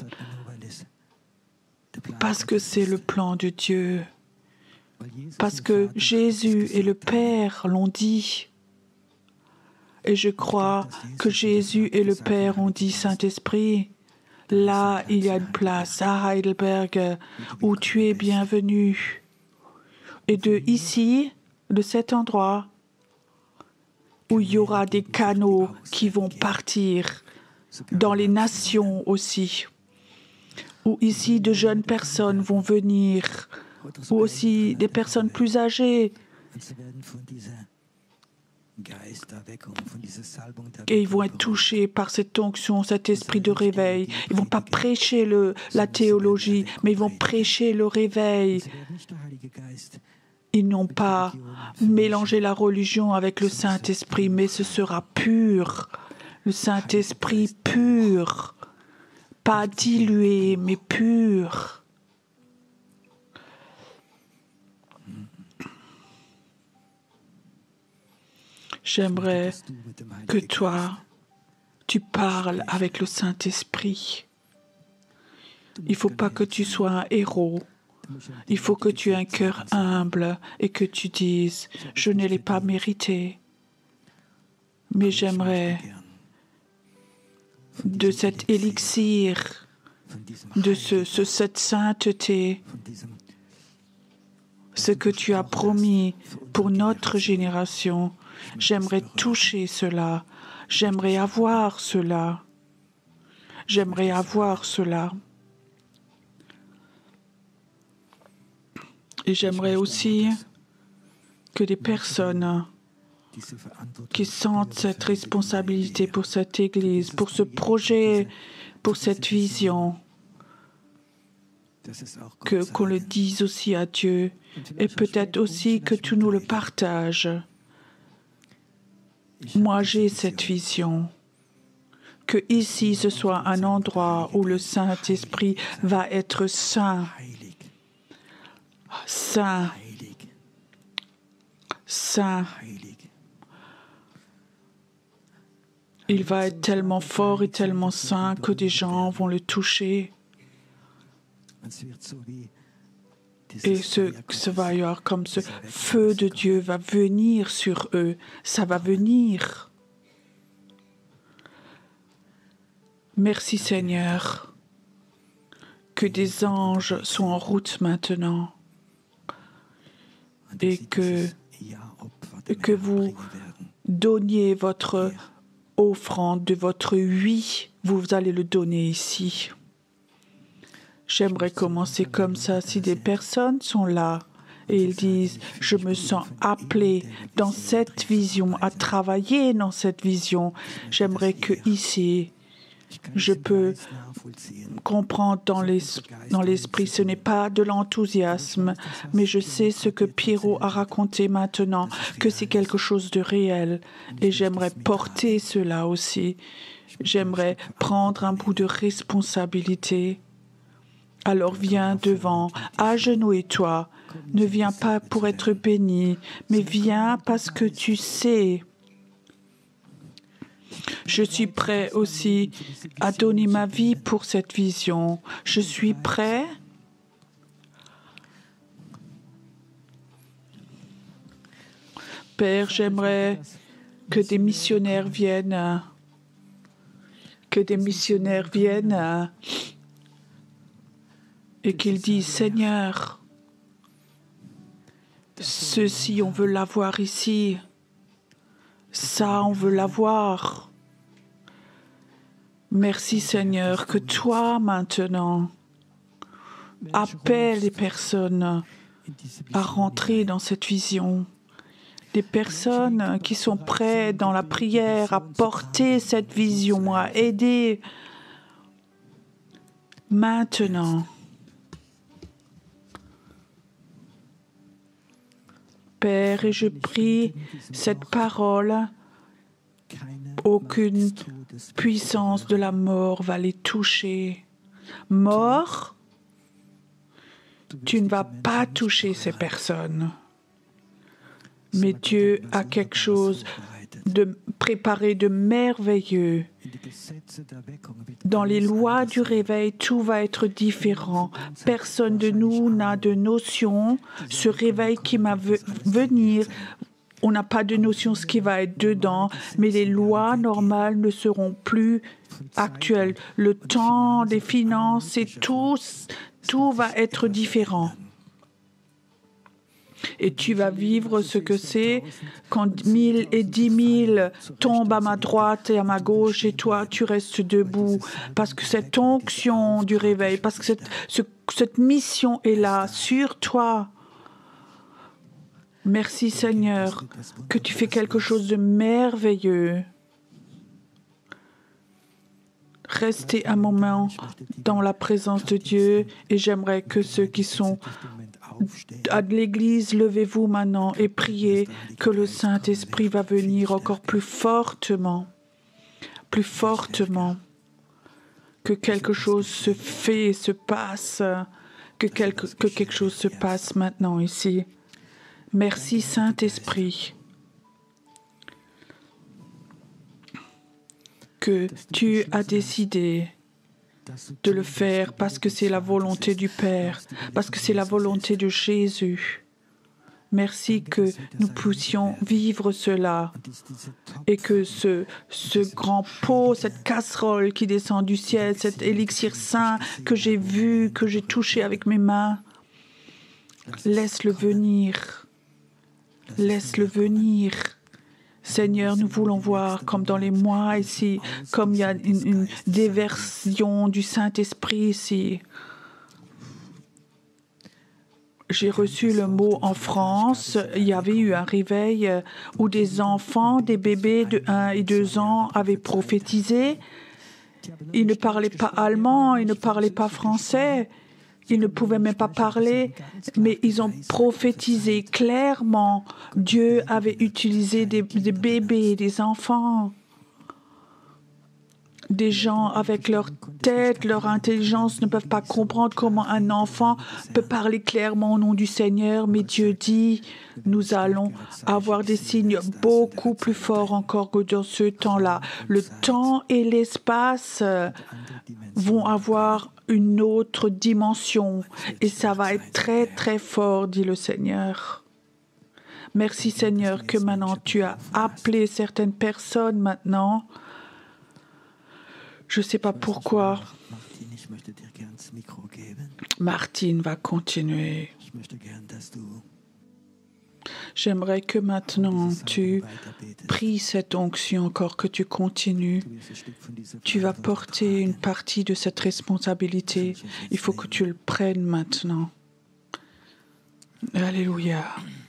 Parce que c'est le plan de Dieu. Parce que Jésus et le Père l'ont dit. Et je crois que Jésus et le Père ont dit, Saint-Esprit, là, il y a une place à Heidelberg où tu es bienvenu. Et de ici, de cet endroit, où il y aura des canaux qui vont partir dans les nations aussi, où ici de jeunes personnes vont venir, ou aussi des personnes plus âgées. Et ils vont être touchés par cette onction, cet esprit de réveil. Ils ne vont pas prêcher le, la théologie, mais ils vont prêcher le réveil. Ils n'ont pas mélangé la religion avec le Saint-Esprit, mais ce sera pur. Le Saint-Esprit pur, pas dilué, mais pur. J'aimerais que toi, tu parles avec le Saint-Esprit. Il ne faut pas que tu sois un héros. Il faut que tu aies un cœur humble et que tu dises « Je ne l'ai pas mérité, mais j'aimerais de cet élixir, de ce, ce, cette sainteté, ce que tu as promis pour notre génération. J'aimerais toucher cela. J'aimerais avoir cela. J'aimerais avoir cela. » Et j'aimerais aussi que des personnes qui sentent cette responsabilité pour cette Église, pour ce projet, pour cette vision, que qu'on le dise aussi à Dieu et peut-être aussi que tu nous le partages. Moi, j'ai cette vision, que ici, ce soit un endroit où le Saint-Esprit va être saint, saint, saint. Il va être tellement fort et tellement saint que des gens vont le toucher. Et ce, ce va y avoir comme ce feu de Dieu va venir sur eux. Ça va venir. Merci Seigneur. que des anges sont en route maintenant et que, que vous donniez votre offrande de votre oui, vous allez le donner ici. J'aimerais commencer comme ça. Si des personnes sont là et ils disent « Je me sens appelé dans cette vision, à travailler dans cette vision », j'aimerais que ici, je peux comprendre dans l'esprit, ce n'est pas de l'enthousiasme, mais je sais ce que Pierrot a raconté maintenant, que c'est quelque chose de réel. Et j'aimerais porter cela aussi. J'aimerais prendre un bout de responsabilité. Alors viens devant, agenouille-toi. Ne viens pas pour être béni, mais viens parce que tu sais. Je suis prêt aussi à donner ma vie pour cette vision. Je suis prêt. Père, j'aimerais que des missionnaires viennent, que des missionnaires viennent et qu'ils disent, Seigneur, ceci, on veut l'avoir ici. Ça, on veut l'avoir. Merci, Seigneur, que toi, maintenant, appelle les personnes à rentrer dans cette vision. Des personnes qui sont prêtes dans la prière à porter cette vision, à aider maintenant. Père, et je prie cette parole, aucune puissance de la mort va les toucher. Mort, tu ne vas pas toucher ces personnes. Mais Dieu a quelque chose de préparé de merveilleux. Dans les lois du réveil, tout va être différent. Personne de nous n'a de notion. Ce réveil qui va venir, on n'a pas de notion de ce qui va être dedans, mais les lois normales ne seront plus actuelles. Le temps, les finances, et tout, tout va être différent. Et tu vas vivre ce que c'est quand mille et dix mille tombent à ma droite et à ma gauche et toi, tu restes debout. Parce que cette onction du réveil, parce que cette, ce, cette mission est là sur toi. Merci Seigneur, que tu fais quelque chose de merveilleux. Restez un moment dans la présence de Dieu et j'aimerais que ceux qui sont à l'église, levez-vous maintenant et priez que le Saint-Esprit va venir encore plus fortement, plus fortement, que quelque chose se fait, se passe, que quelque, que quelque chose se passe maintenant ici. Merci Saint-Esprit que tu as décidé de le faire parce que c'est la volonté du Père, parce que c'est la volonté de Jésus. Merci que nous puissions vivre cela et que ce, ce grand pot, cette casserole qui descend du ciel, cet élixir saint que j'ai vu, que j'ai touché avec mes mains, laisse-le venir, laisse-le venir. Seigneur, nous voulons voir, comme dans les mois ici, comme il y a une, une déversion du Saint-Esprit ici. J'ai reçu le mot en France, il y avait eu un réveil où des enfants, des bébés de un et deux ans avaient prophétisé. Ils ne parlaient pas allemand, ils ne parlaient pas français. Ils ne pouvaient même pas parler, mais ils ont prophétisé clairement. Dieu avait utilisé des, des bébés, des enfants, des gens avec leur tête, leur intelligence ne peuvent pas comprendre comment un enfant peut parler clairement au nom du Seigneur. Mais Dieu dit, nous allons avoir des signes beaucoup plus forts encore que dans ce temps-là. Le temps et l'espace vont avoir une autre dimension et ça va être très très fort, dit le Seigneur. Merci Seigneur que maintenant tu as appelé certaines personnes maintenant Je ne sais pas pourquoi. Martine va continuer. J'aimerais que maintenant tu pries cette onction encore, que tu continues. Tu vas porter une partie de cette responsabilité. Il faut que tu le prennes maintenant. Alléluia.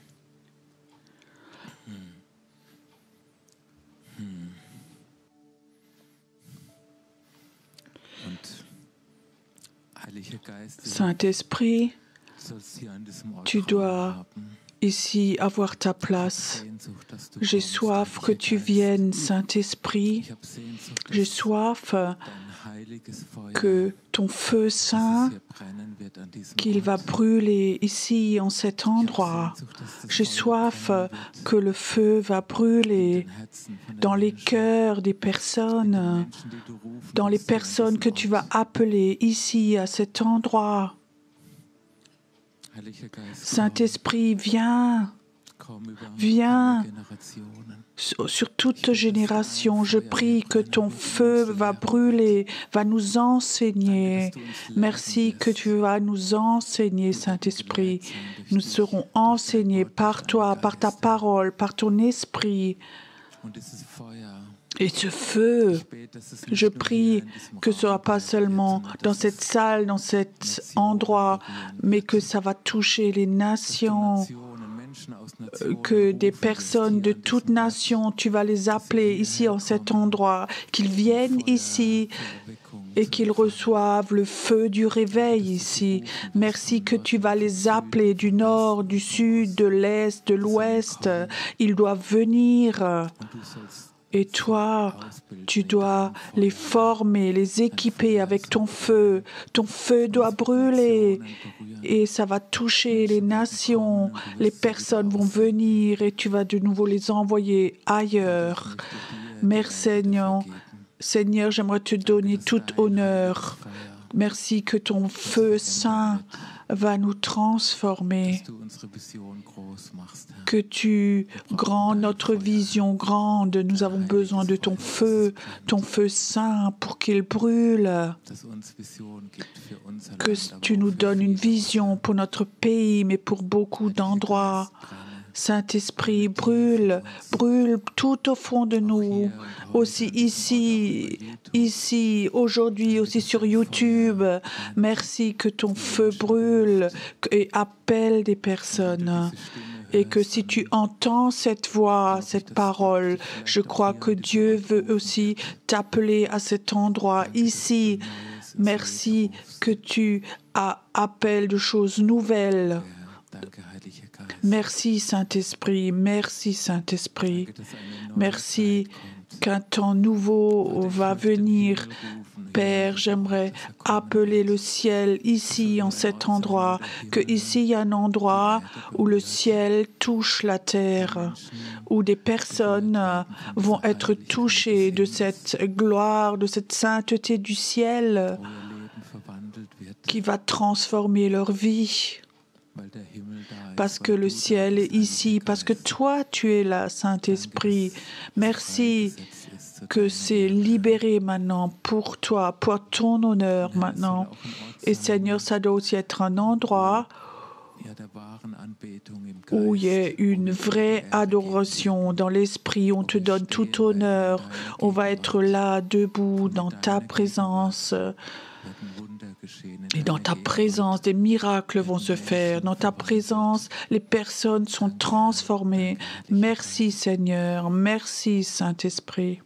Saint-Esprit, tu dois ici avoir ta place. J'ai soif que tu viennes, Saint-Esprit. J'ai soif que ton feu saint, qu'il va brûler ici en cet endroit. J'ai soif que le feu va brûler dans les cœurs des personnes, dans les personnes que tu vas appeler ici à cet endroit. Saint-Esprit, viens, viens sur toute génération. Je prie que ton feu va brûler, va nous enseigner. Merci que tu vas nous enseigner, Saint-Esprit. Nous serons enseignés par toi, par ta parole, par ton esprit. Et ce feu, je prie que ce ne soit pas seulement dans cette salle, dans cet endroit, mais que ça va toucher les nations, que des personnes de toutes nations, tu vas les appeler ici en cet endroit, qu'ils viennent ici et qu'ils reçoivent le feu du réveil ici. Merci que tu vas les appeler du nord, du sud, de l'est, de l'ouest. Ils doivent venir. Et toi, tu dois les former, les équiper avec ton feu. Ton feu doit brûler et ça va toucher les nations. Les personnes vont venir et tu vas de nouveau les envoyer ailleurs. Merci Seigneur. Seigneur, j'aimerais te donner tout honneur. Merci que ton feu saint va nous transformer, que tu grandes notre vision grande. Nous avons besoin de ton feu, ton feu saint pour qu'il brûle, que tu nous donnes une vision pour notre pays, mais pour beaucoup d'endroits. Saint-Esprit, brûle, brûle tout au fond de nous, aussi ici, ici, aujourd'hui, aussi sur YouTube. Merci que ton feu brûle et appelle des personnes. Et que si tu entends cette voix, cette parole, je crois que Dieu veut aussi t'appeler à cet endroit, ici. Merci que tu appelles de choses nouvelles. Merci Saint-Esprit, merci Saint-Esprit, merci qu'un temps nouveau va venir. Père, j'aimerais appeler le ciel ici, en cet endroit, que ici il y a un endroit où le ciel touche la terre, où des personnes vont être touchées de cette gloire, de cette sainteté du ciel qui va transformer leur vie. Parce que le ciel est ici, parce que toi, tu es là, Saint-Esprit. Merci que c'est libéré maintenant pour toi, pour ton honneur maintenant. Et Seigneur, ça doit aussi être un endroit où il y a une vraie adoration dans l'esprit. On te donne tout honneur. On va être là, debout, dans ta présence. Et dans ta présence, des miracles vont se faire. Dans ta présence, les personnes sont transformées. Merci Seigneur, merci Saint-Esprit.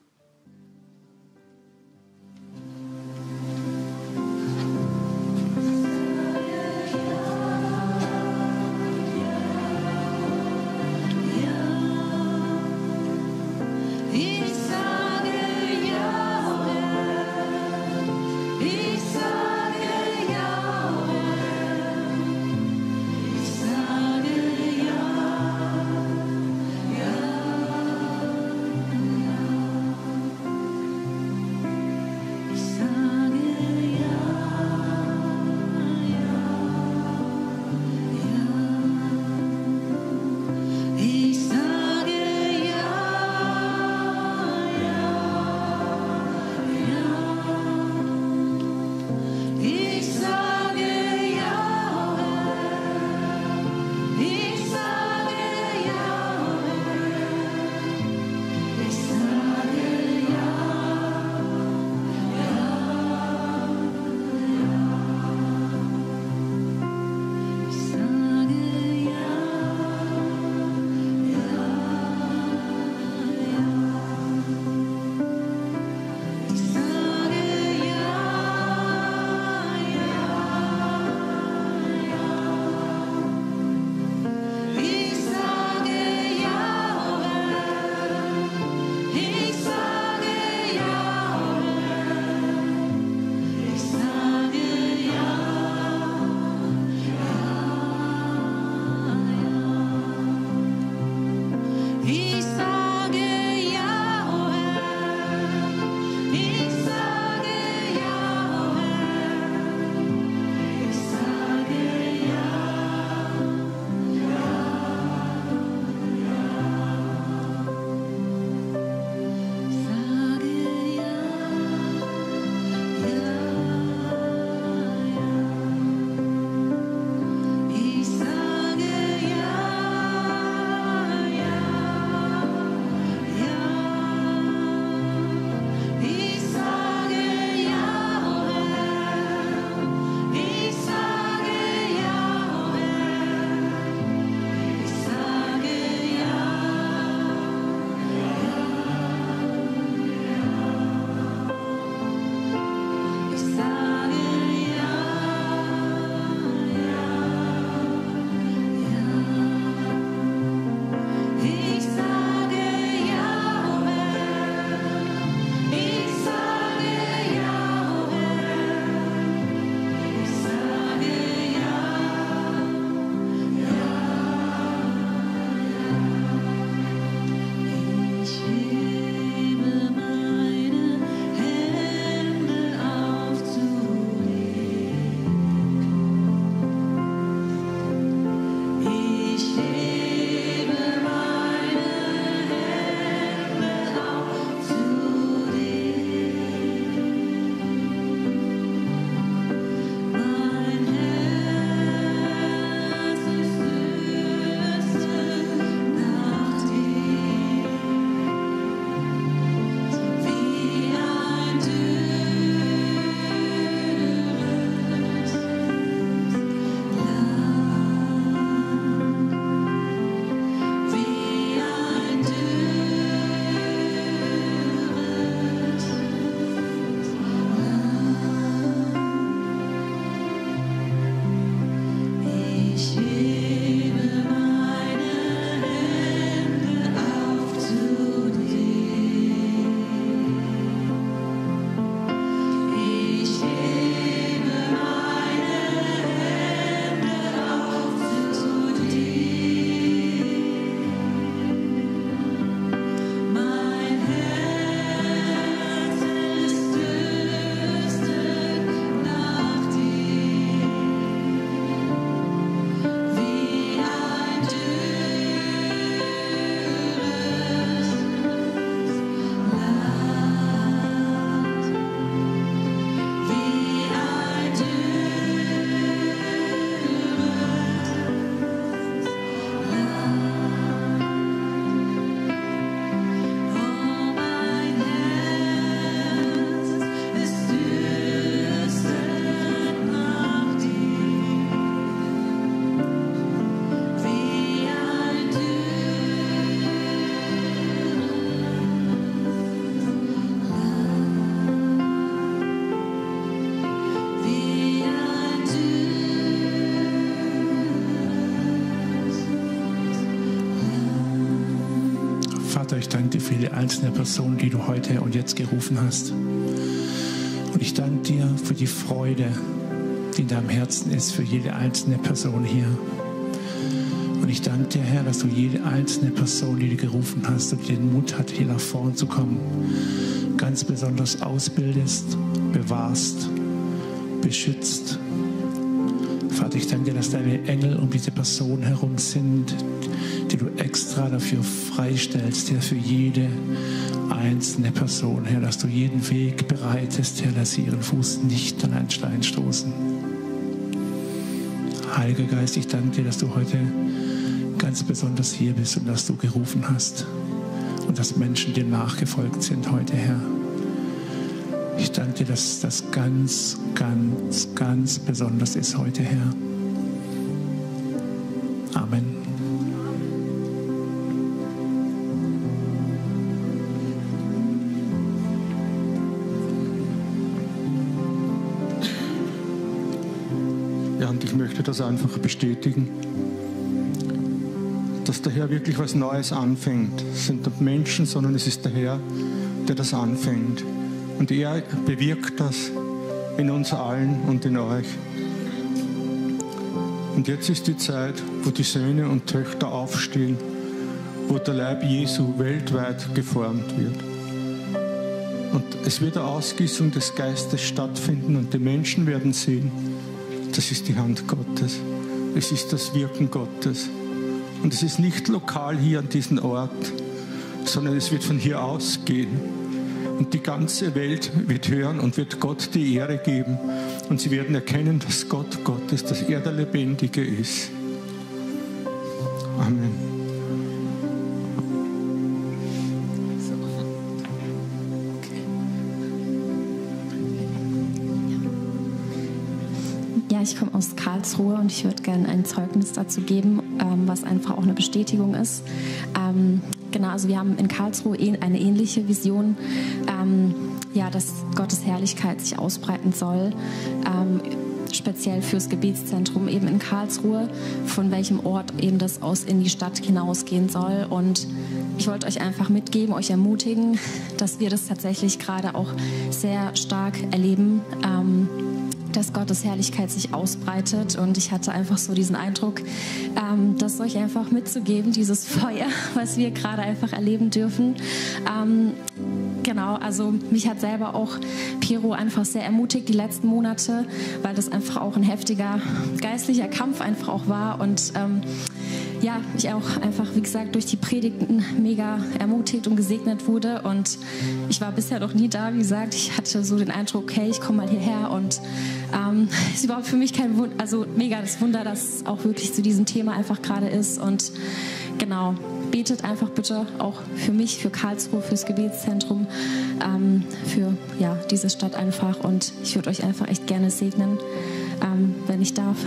ich danke dir für jede einzelne Person, die du heute und jetzt gerufen hast. Und ich danke dir für die Freude, die in deinem Herzen ist, für jede einzelne Person hier. Und ich danke dir, Herr, dass du jede einzelne Person, die du gerufen hast und die den Mut hat, hier nach vorn zu kommen, ganz besonders ausbildest, bewahrst, beschützt. Vater, ich danke dir, dass deine Engel um diese Person herum sind, die du extra dafür freistellst, Herr, für jede einzelne Person, Herr, dass du jeden Weg bereitest, Herr, dass sie ihren Fuß nicht an einen Stein stoßen. Heiliger Geist, ich danke dir, dass du heute ganz besonders hier bist und dass du gerufen hast und dass Menschen dir nachgefolgt sind heute, Herr. Ich danke dir, dass das ganz, ganz, ganz besonders ist heute, Herr. Amen. Ja, und ich möchte das einfach bestätigen, dass der Herr wirklich was Neues anfängt. Es sind nicht Menschen, sondern es ist der Herr, der das anfängt. Und er bewirkt das in uns allen und in euch. Und jetzt ist die Zeit, wo die Söhne und Töchter aufstehen, wo der Leib Jesu weltweit geformt wird. Und es wird eine Ausgießung des Geistes stattfinden und die Menschen werden sehen, das ist die Hand Gottes. Es ist das Wirken Gottes. Und es ist nicht lokal hier an diesem Ort, sondern es wird von hier ausgehen. Und die ganze Welt wird hören und wird Gott die Ehre geben. Und sie werden erkennen, dass Gott Gott ist, dass er der Lebendige ist. Amen. Ja, ich komme aus Karlsruhe und ich würde gerne ein Zeugnis dazu geben, ähm, was einfach auch eine Bestätigung ist. Ähm, genau, also wir haben in Karlsruhe eine ähnliche Vision, ähm, ja, dass Gottes Herrlichkeit sich ausbreiten soll, ähm, speziell fürs Gebetszentrum eben in Karlsruhe, von welchem Ort eben das aus in die Stadt hinausgehen soll. Und ich wollte euch einfach mitgeben, euch ermutigen, dass wir das tatsächlich gerade auch sehr stark erleben, ähm, dass Gottes Herrlichkeit sich ausbreitet. Und ich hatte einfach so diesen Eindruck, ähm, das euch einfach mitzugeben, dieses Feuer, was wir gerade einfach erleben dürfen. Ähm, genau, also mich hat selber auch Piero einfach sehr ermutigt die letzten Monate, weil das einfach auch ein heftiger geistlicher Kampf einfach auch war. Und ähm, ja, ich auch einfach, wie gesagt, durch die Predigten mega ermutigt und gesegnet wurde. Und ich war bisher noch nie da, wie gesagt. Ich hatte so den Eindruck, okay, ich komme mal hierher. Und ähm, ist überhaupt für mich kein Wunder, also mega das Wunder, dass es auch wirklich zu diesem Thema einfach gerade ist. Und genau, betet einfach bitte auch für mich, für Karlsruhe, fürs Gebetszentrum, ähm, für ja, diese Stadt einfach. Und ich würde euch einfach echt gerne segnen, ähm, wenn ich darf.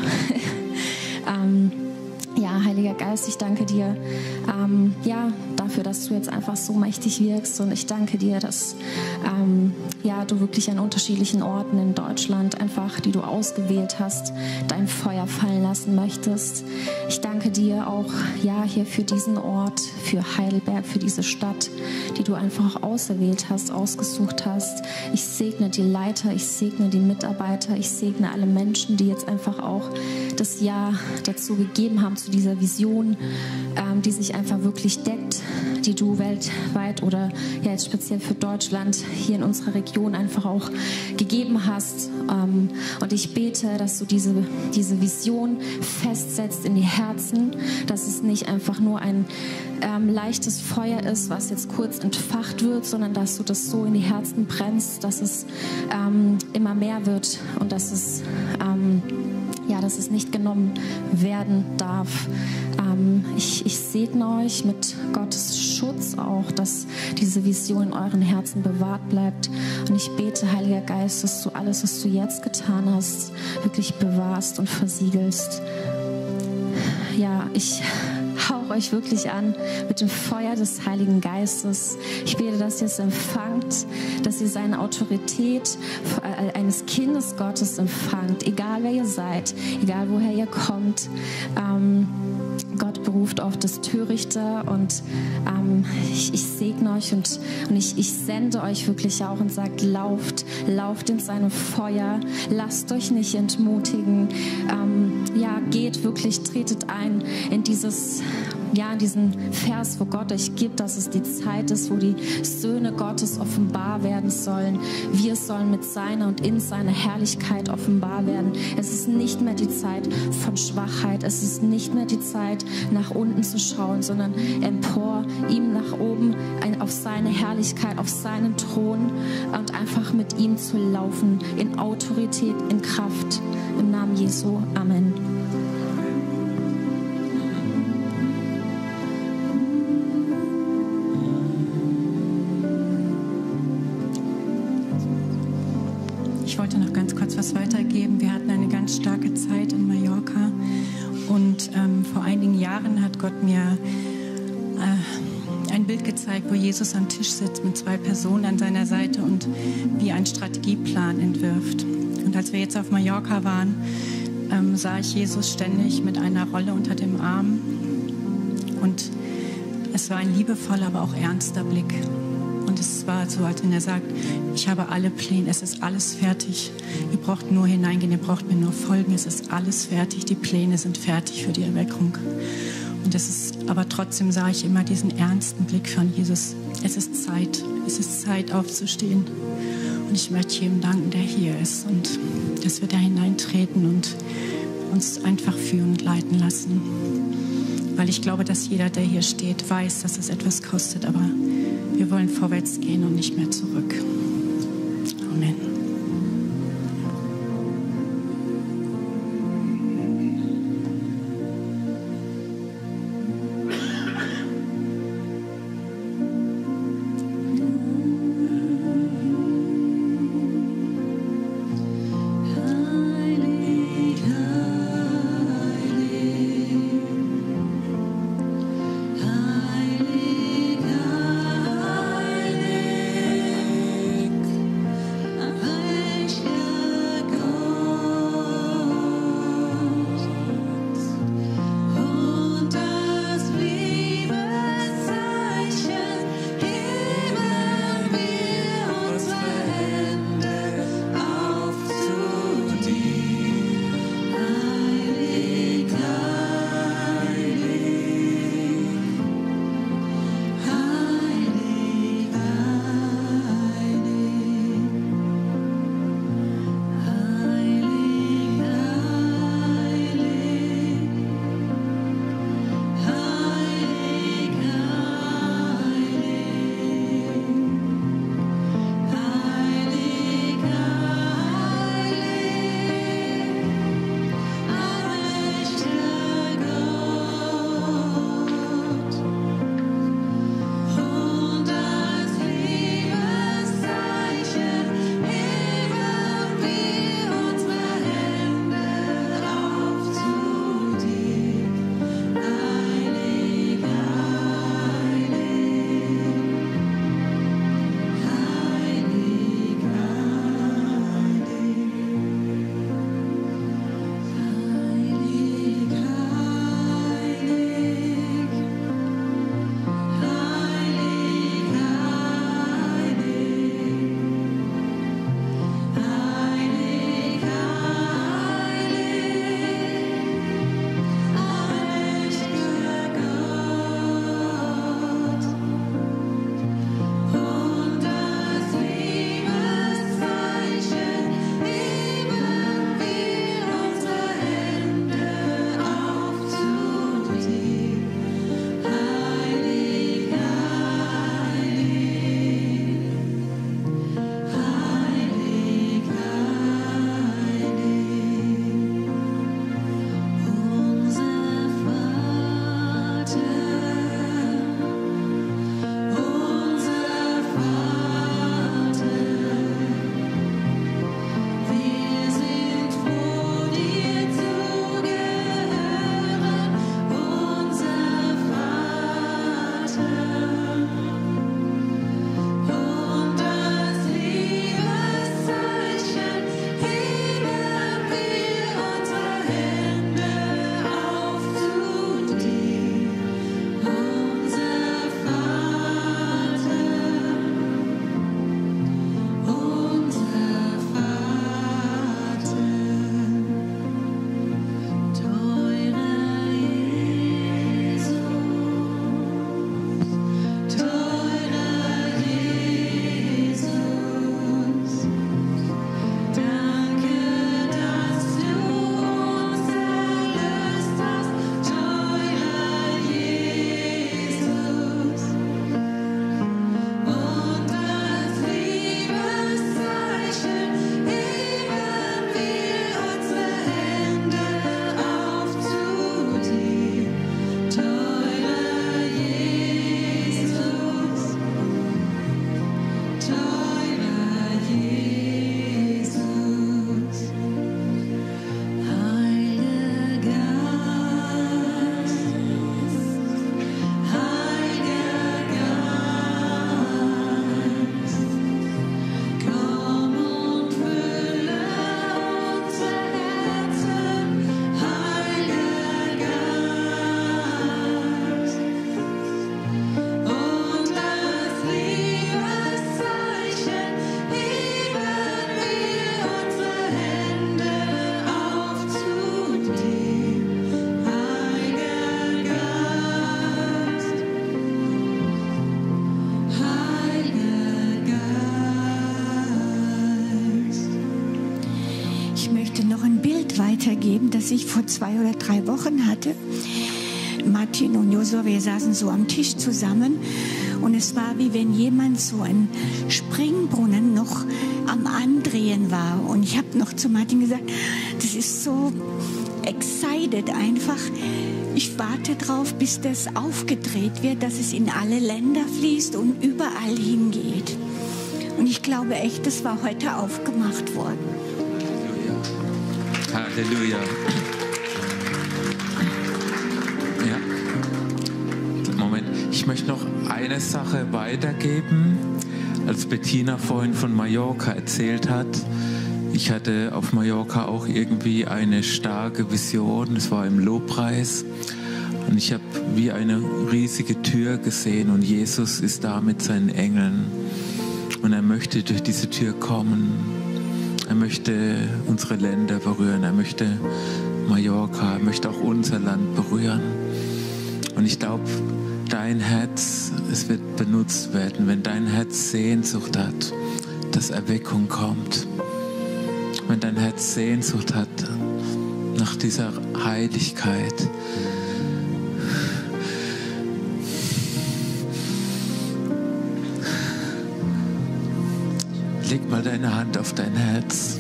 ähm, Ja, Heiliger Geist, ich danke dir ähm, ja, dafür, dass du jetzt einfach so mächtig wirkst. Und ich danke dir, dass ähm, ja, du wirklich an unterschiedlichen Orten in Deutschland einfach, die du ausgewählt hast, dein Feuer fallen lassen möchtest. Ich danke dir auch ja, hier für diesen Ort, für Heidelberg, für diese Stadt, die du einfach auserwählt hast, ausgesucht hast. Ich segne die Leiter, ich segne die Mitarbeiter, ich segne alle Menschen, die jetzt einfach auch das Ja dazu gegeben haben, zu dieser Vision, ähm, die sich einfach wirklich deckt, die du weltweit oder ja jetzt speziell für Deutschland hier in unserer Region einfach auch gegeben hast. Ähm, und ich bete, dass du diese, diese Vision festsetzt in die Herzen, dass es nicht einfach nur ein ähm, leichtes Feuer ist, was jetzt kurz entfacht wird, sondern dass du das so in die Herzen brennst, dass es ähm, immer mehr wird und dass es ähm, ja, dass es nicht genommen werden darf. Ähm, ich, ich segne euch mit Gottes Schutz auch, dass diese Vision in euren Herzen bewahrt bleibt. Und ich bete, Heiliger Geist, dass du alles, was du jetzt getan hast, wirklich bewahrst und versiegelst. Ja, ich hauche euch wirklich an mit dem Feuer des Heiligen Geistes. Ich bete, dass ihr es empfangt, dass ihr seine Autorität eines Kindes Gottes empfangt, egal wer ihr seid, egal woher ihr kommt. Ähm, Gott beruft auf das Törichte und ähm, ich, ich segne euch und, und ich, ich sende euch wirklich auch und sage, lauft, lauft in seinem Feuer, lasst euch nicht entmutigen, ähm, ja, geht wirklich, tretet ein in dieses, ja, in diesen Vers, wo Gott euch gibt, dass es die Zeit ist, wo die Söhne Gottes offenbar werden sollen. Wir sollen mit seiner und in seiner Herrlichkeit offenbar werden. Es ist nicht mehr die Zeit von Schwachheit, es ist nicht mehr die Zeit, nach unten zu schauen, sondern empor, ihm nach oben, ein, auf seine Herrlichkeit, auf seinen Thron und einfach mit ihm zu laufen, in Autorität, in Kraft. Im Namen Jesu. Amen. Ich wollte noch ganz kurz was weitergeben. Wir hatten eine ganz starke Zeit in Mallorca und ähm, vor einigen Jahren hat Gott mir äh, ein Bild gezeigt, wo Jesus am Tisch sitzt mit zwei Personen an seiner Seite und wie ein Strategieplan entwirft. Und als wir jetzt auf Mallorca waren, ähm, sah ich Jesus ständig mit einer Rolle unter dem Arm und es war ein liebevoller, aber auch ernster Blick. Und es war so, als wenn er sagt, ich habe alle Pläne, es ist alles fertig. Ihr braucht nur hineingehen, ihr braucht mir nur folgen, es ist alles fertig, die Pläne sind fertig für die Erweckung. Und es ist, aber trotzdem sah ich immer diesen ernsten Blick von Jesus. Es ist Zeit, es ist Zeit aufzustehen. Und ich möchte jedem danken, der hier ist und dass wir da hineintreten und uns einfach führen und leiten lassen. Weil ich glaube, dass jeder, der hier steht, weiß, dass es etwas kostet, aber wir wollen vorwärts gehen und nicht mehr zurück. Amen. Heilig, heilig, heilig. weitergeben, das ich vor zwei oder drei Wochen hatte. Martin und Josua, wir saßen so am Tisch zusammen und es war, wie wenn jemand so einen Springbrunnen noch am Andrehen war. Und ich habe noch zu Martin gesagt, das ist so excited einfach. Ich warte drauf, bis das aufgedreht wird, dass es in alle Länder fließt und überall hingeht. Und ich glaube echt, das war heute aufgemacht worden. Halleluja. Halleluja. Ja. Moment, ich möchte noch eine Sache weitergeben. Als Bettina vorhin von Mallorca erzählt hat, ich hatte auf Mallorca auch irgendwie eine starke Vision. Es war im Lobpreis. Und ich habe wie eine riesige Tür gesehen und Jesus ist da mit seinen Engeln. Und er möchte durch diese Tür kommen. Er möchte unsere Länder berühren. Er möchte Mallorca, er möchte auch unser Land berühren. Und ich glaube, dein Herz, es wird benutzt werden, wenn dein Herz Sehnsucht hat, dass Erweckung kommt. Wenn dein Herz Sehnsucht hat nach dieser Heiligkeit. Leg mal deine Hand auf dein Herz.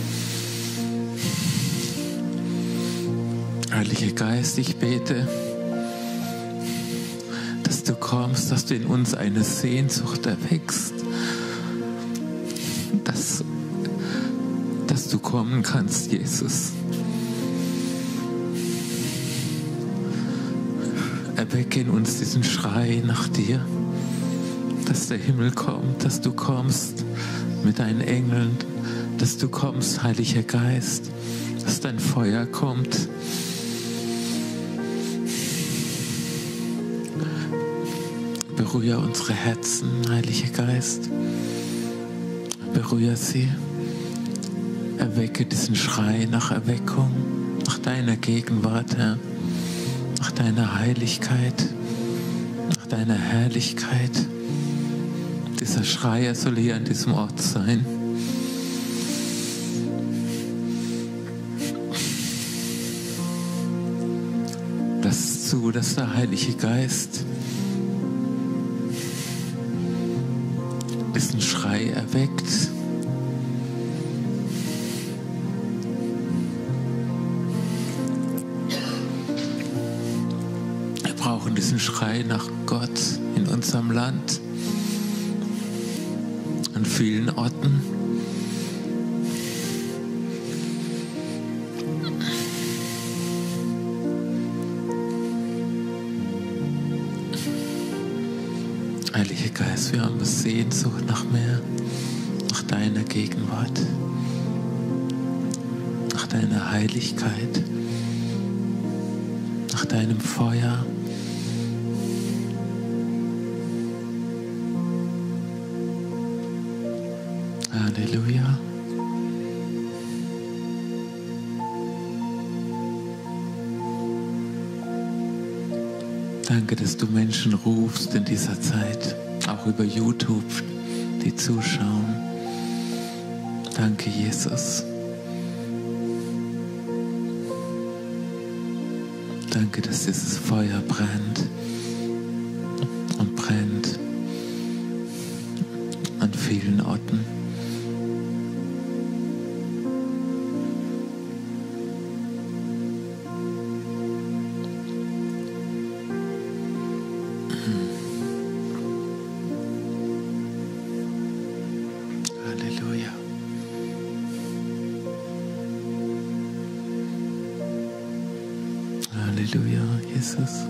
Heiliger Geist, ich bete, dass du kommst, dass du in uns eine Sehnsucht erweckst, dass, dass du kommen kannst, Jesus. Erwecke in uns diesen Schrei nach dir, dass der Himmel kommt, dass du kommst mit deinen Engeln, dass du kommst, Heiliger Geist, dass dein Feuer kommt. Berühre unsere Herzen, Heiliger Geist. Berühre sie. Erwecke diesen Schrei nach Erweckung, nach deiner Gegenwart, Herr, nach deiner Heiligkeit, nach deiner Herrlichkeit. Dieser Schrei, er soll hier an diesem Ort sein. Lass zu, dass der Heilige Geist diesen Schrei erweckt. Wir brauchen diesen Schrei nach Gott in unserem Land. An vielen Orten. Heiliger Geist, wir haben Sehnsucht nach mehr, nach deiner Gegenwart, nach deiner Heiligkeit, nach deinem Feuer. Halleluja. Danke, dass du Menschen rufst in dieser Zeit, auch über YouTube, die zuschauen. Danke, Jesus. Danke, dass dieses Feuer brennt und brennt an vielen Orten. Halleluja, Jesus.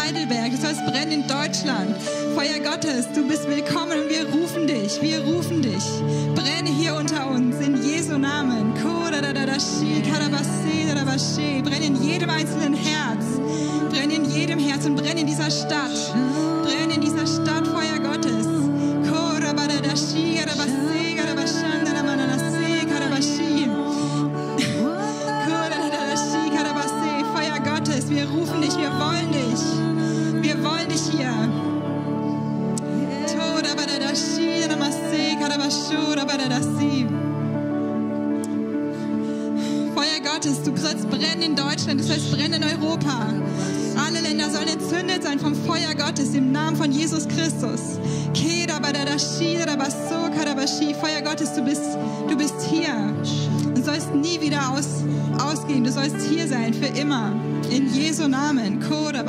Heidelberg, du sollst brennen in Deutschland. Feuer Gottes, du bist willkommen und wir rufen dich, wir rufen dich. Brenne hier unter uns, in Jesu Namen. Brenne in jedem einzelnen Herz, brenne in jedem Herz und brenne in dieser Stadt. Brenne in dieser Stadt, Feuer Gottes. Feuer Gottes, wir rufen dich, wir wollen dich. Wir wollen dich hier. Feuer Gottes, du sollst brennen in Deutschland, du sollst brennen in Europa. Alle Länder sollen entzündet sein vom Feuer Gottes im Namen von Jesus Christus. Feuer Gottes, du bist, du bist hier. Du sollst nie wieder aus, ausgehen, du sollst hier sein für immer. In Jesu Namen.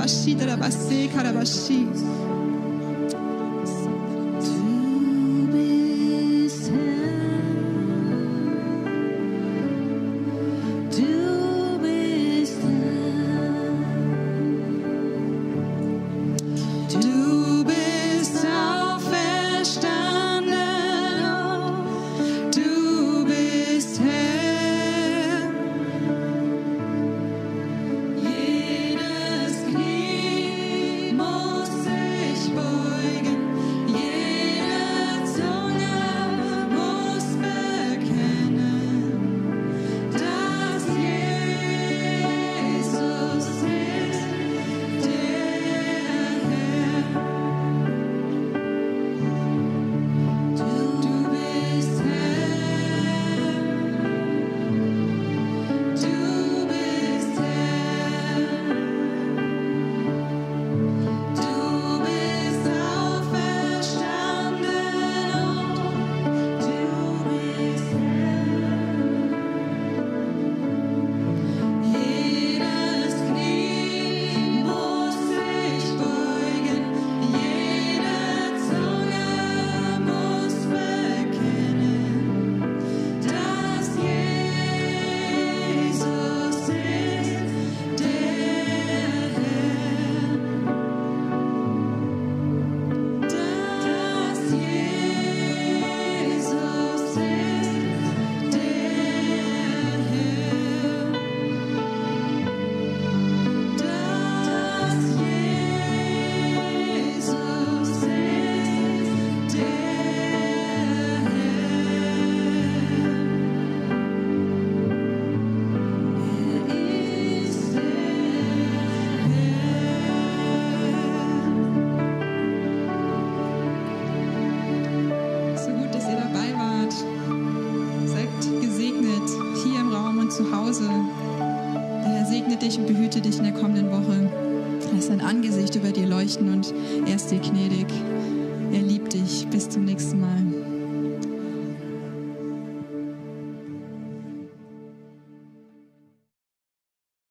dich und behüte dich in der kommenden Woche. Lass sein Angesicht über dir leuchten und er ist dir gnädig.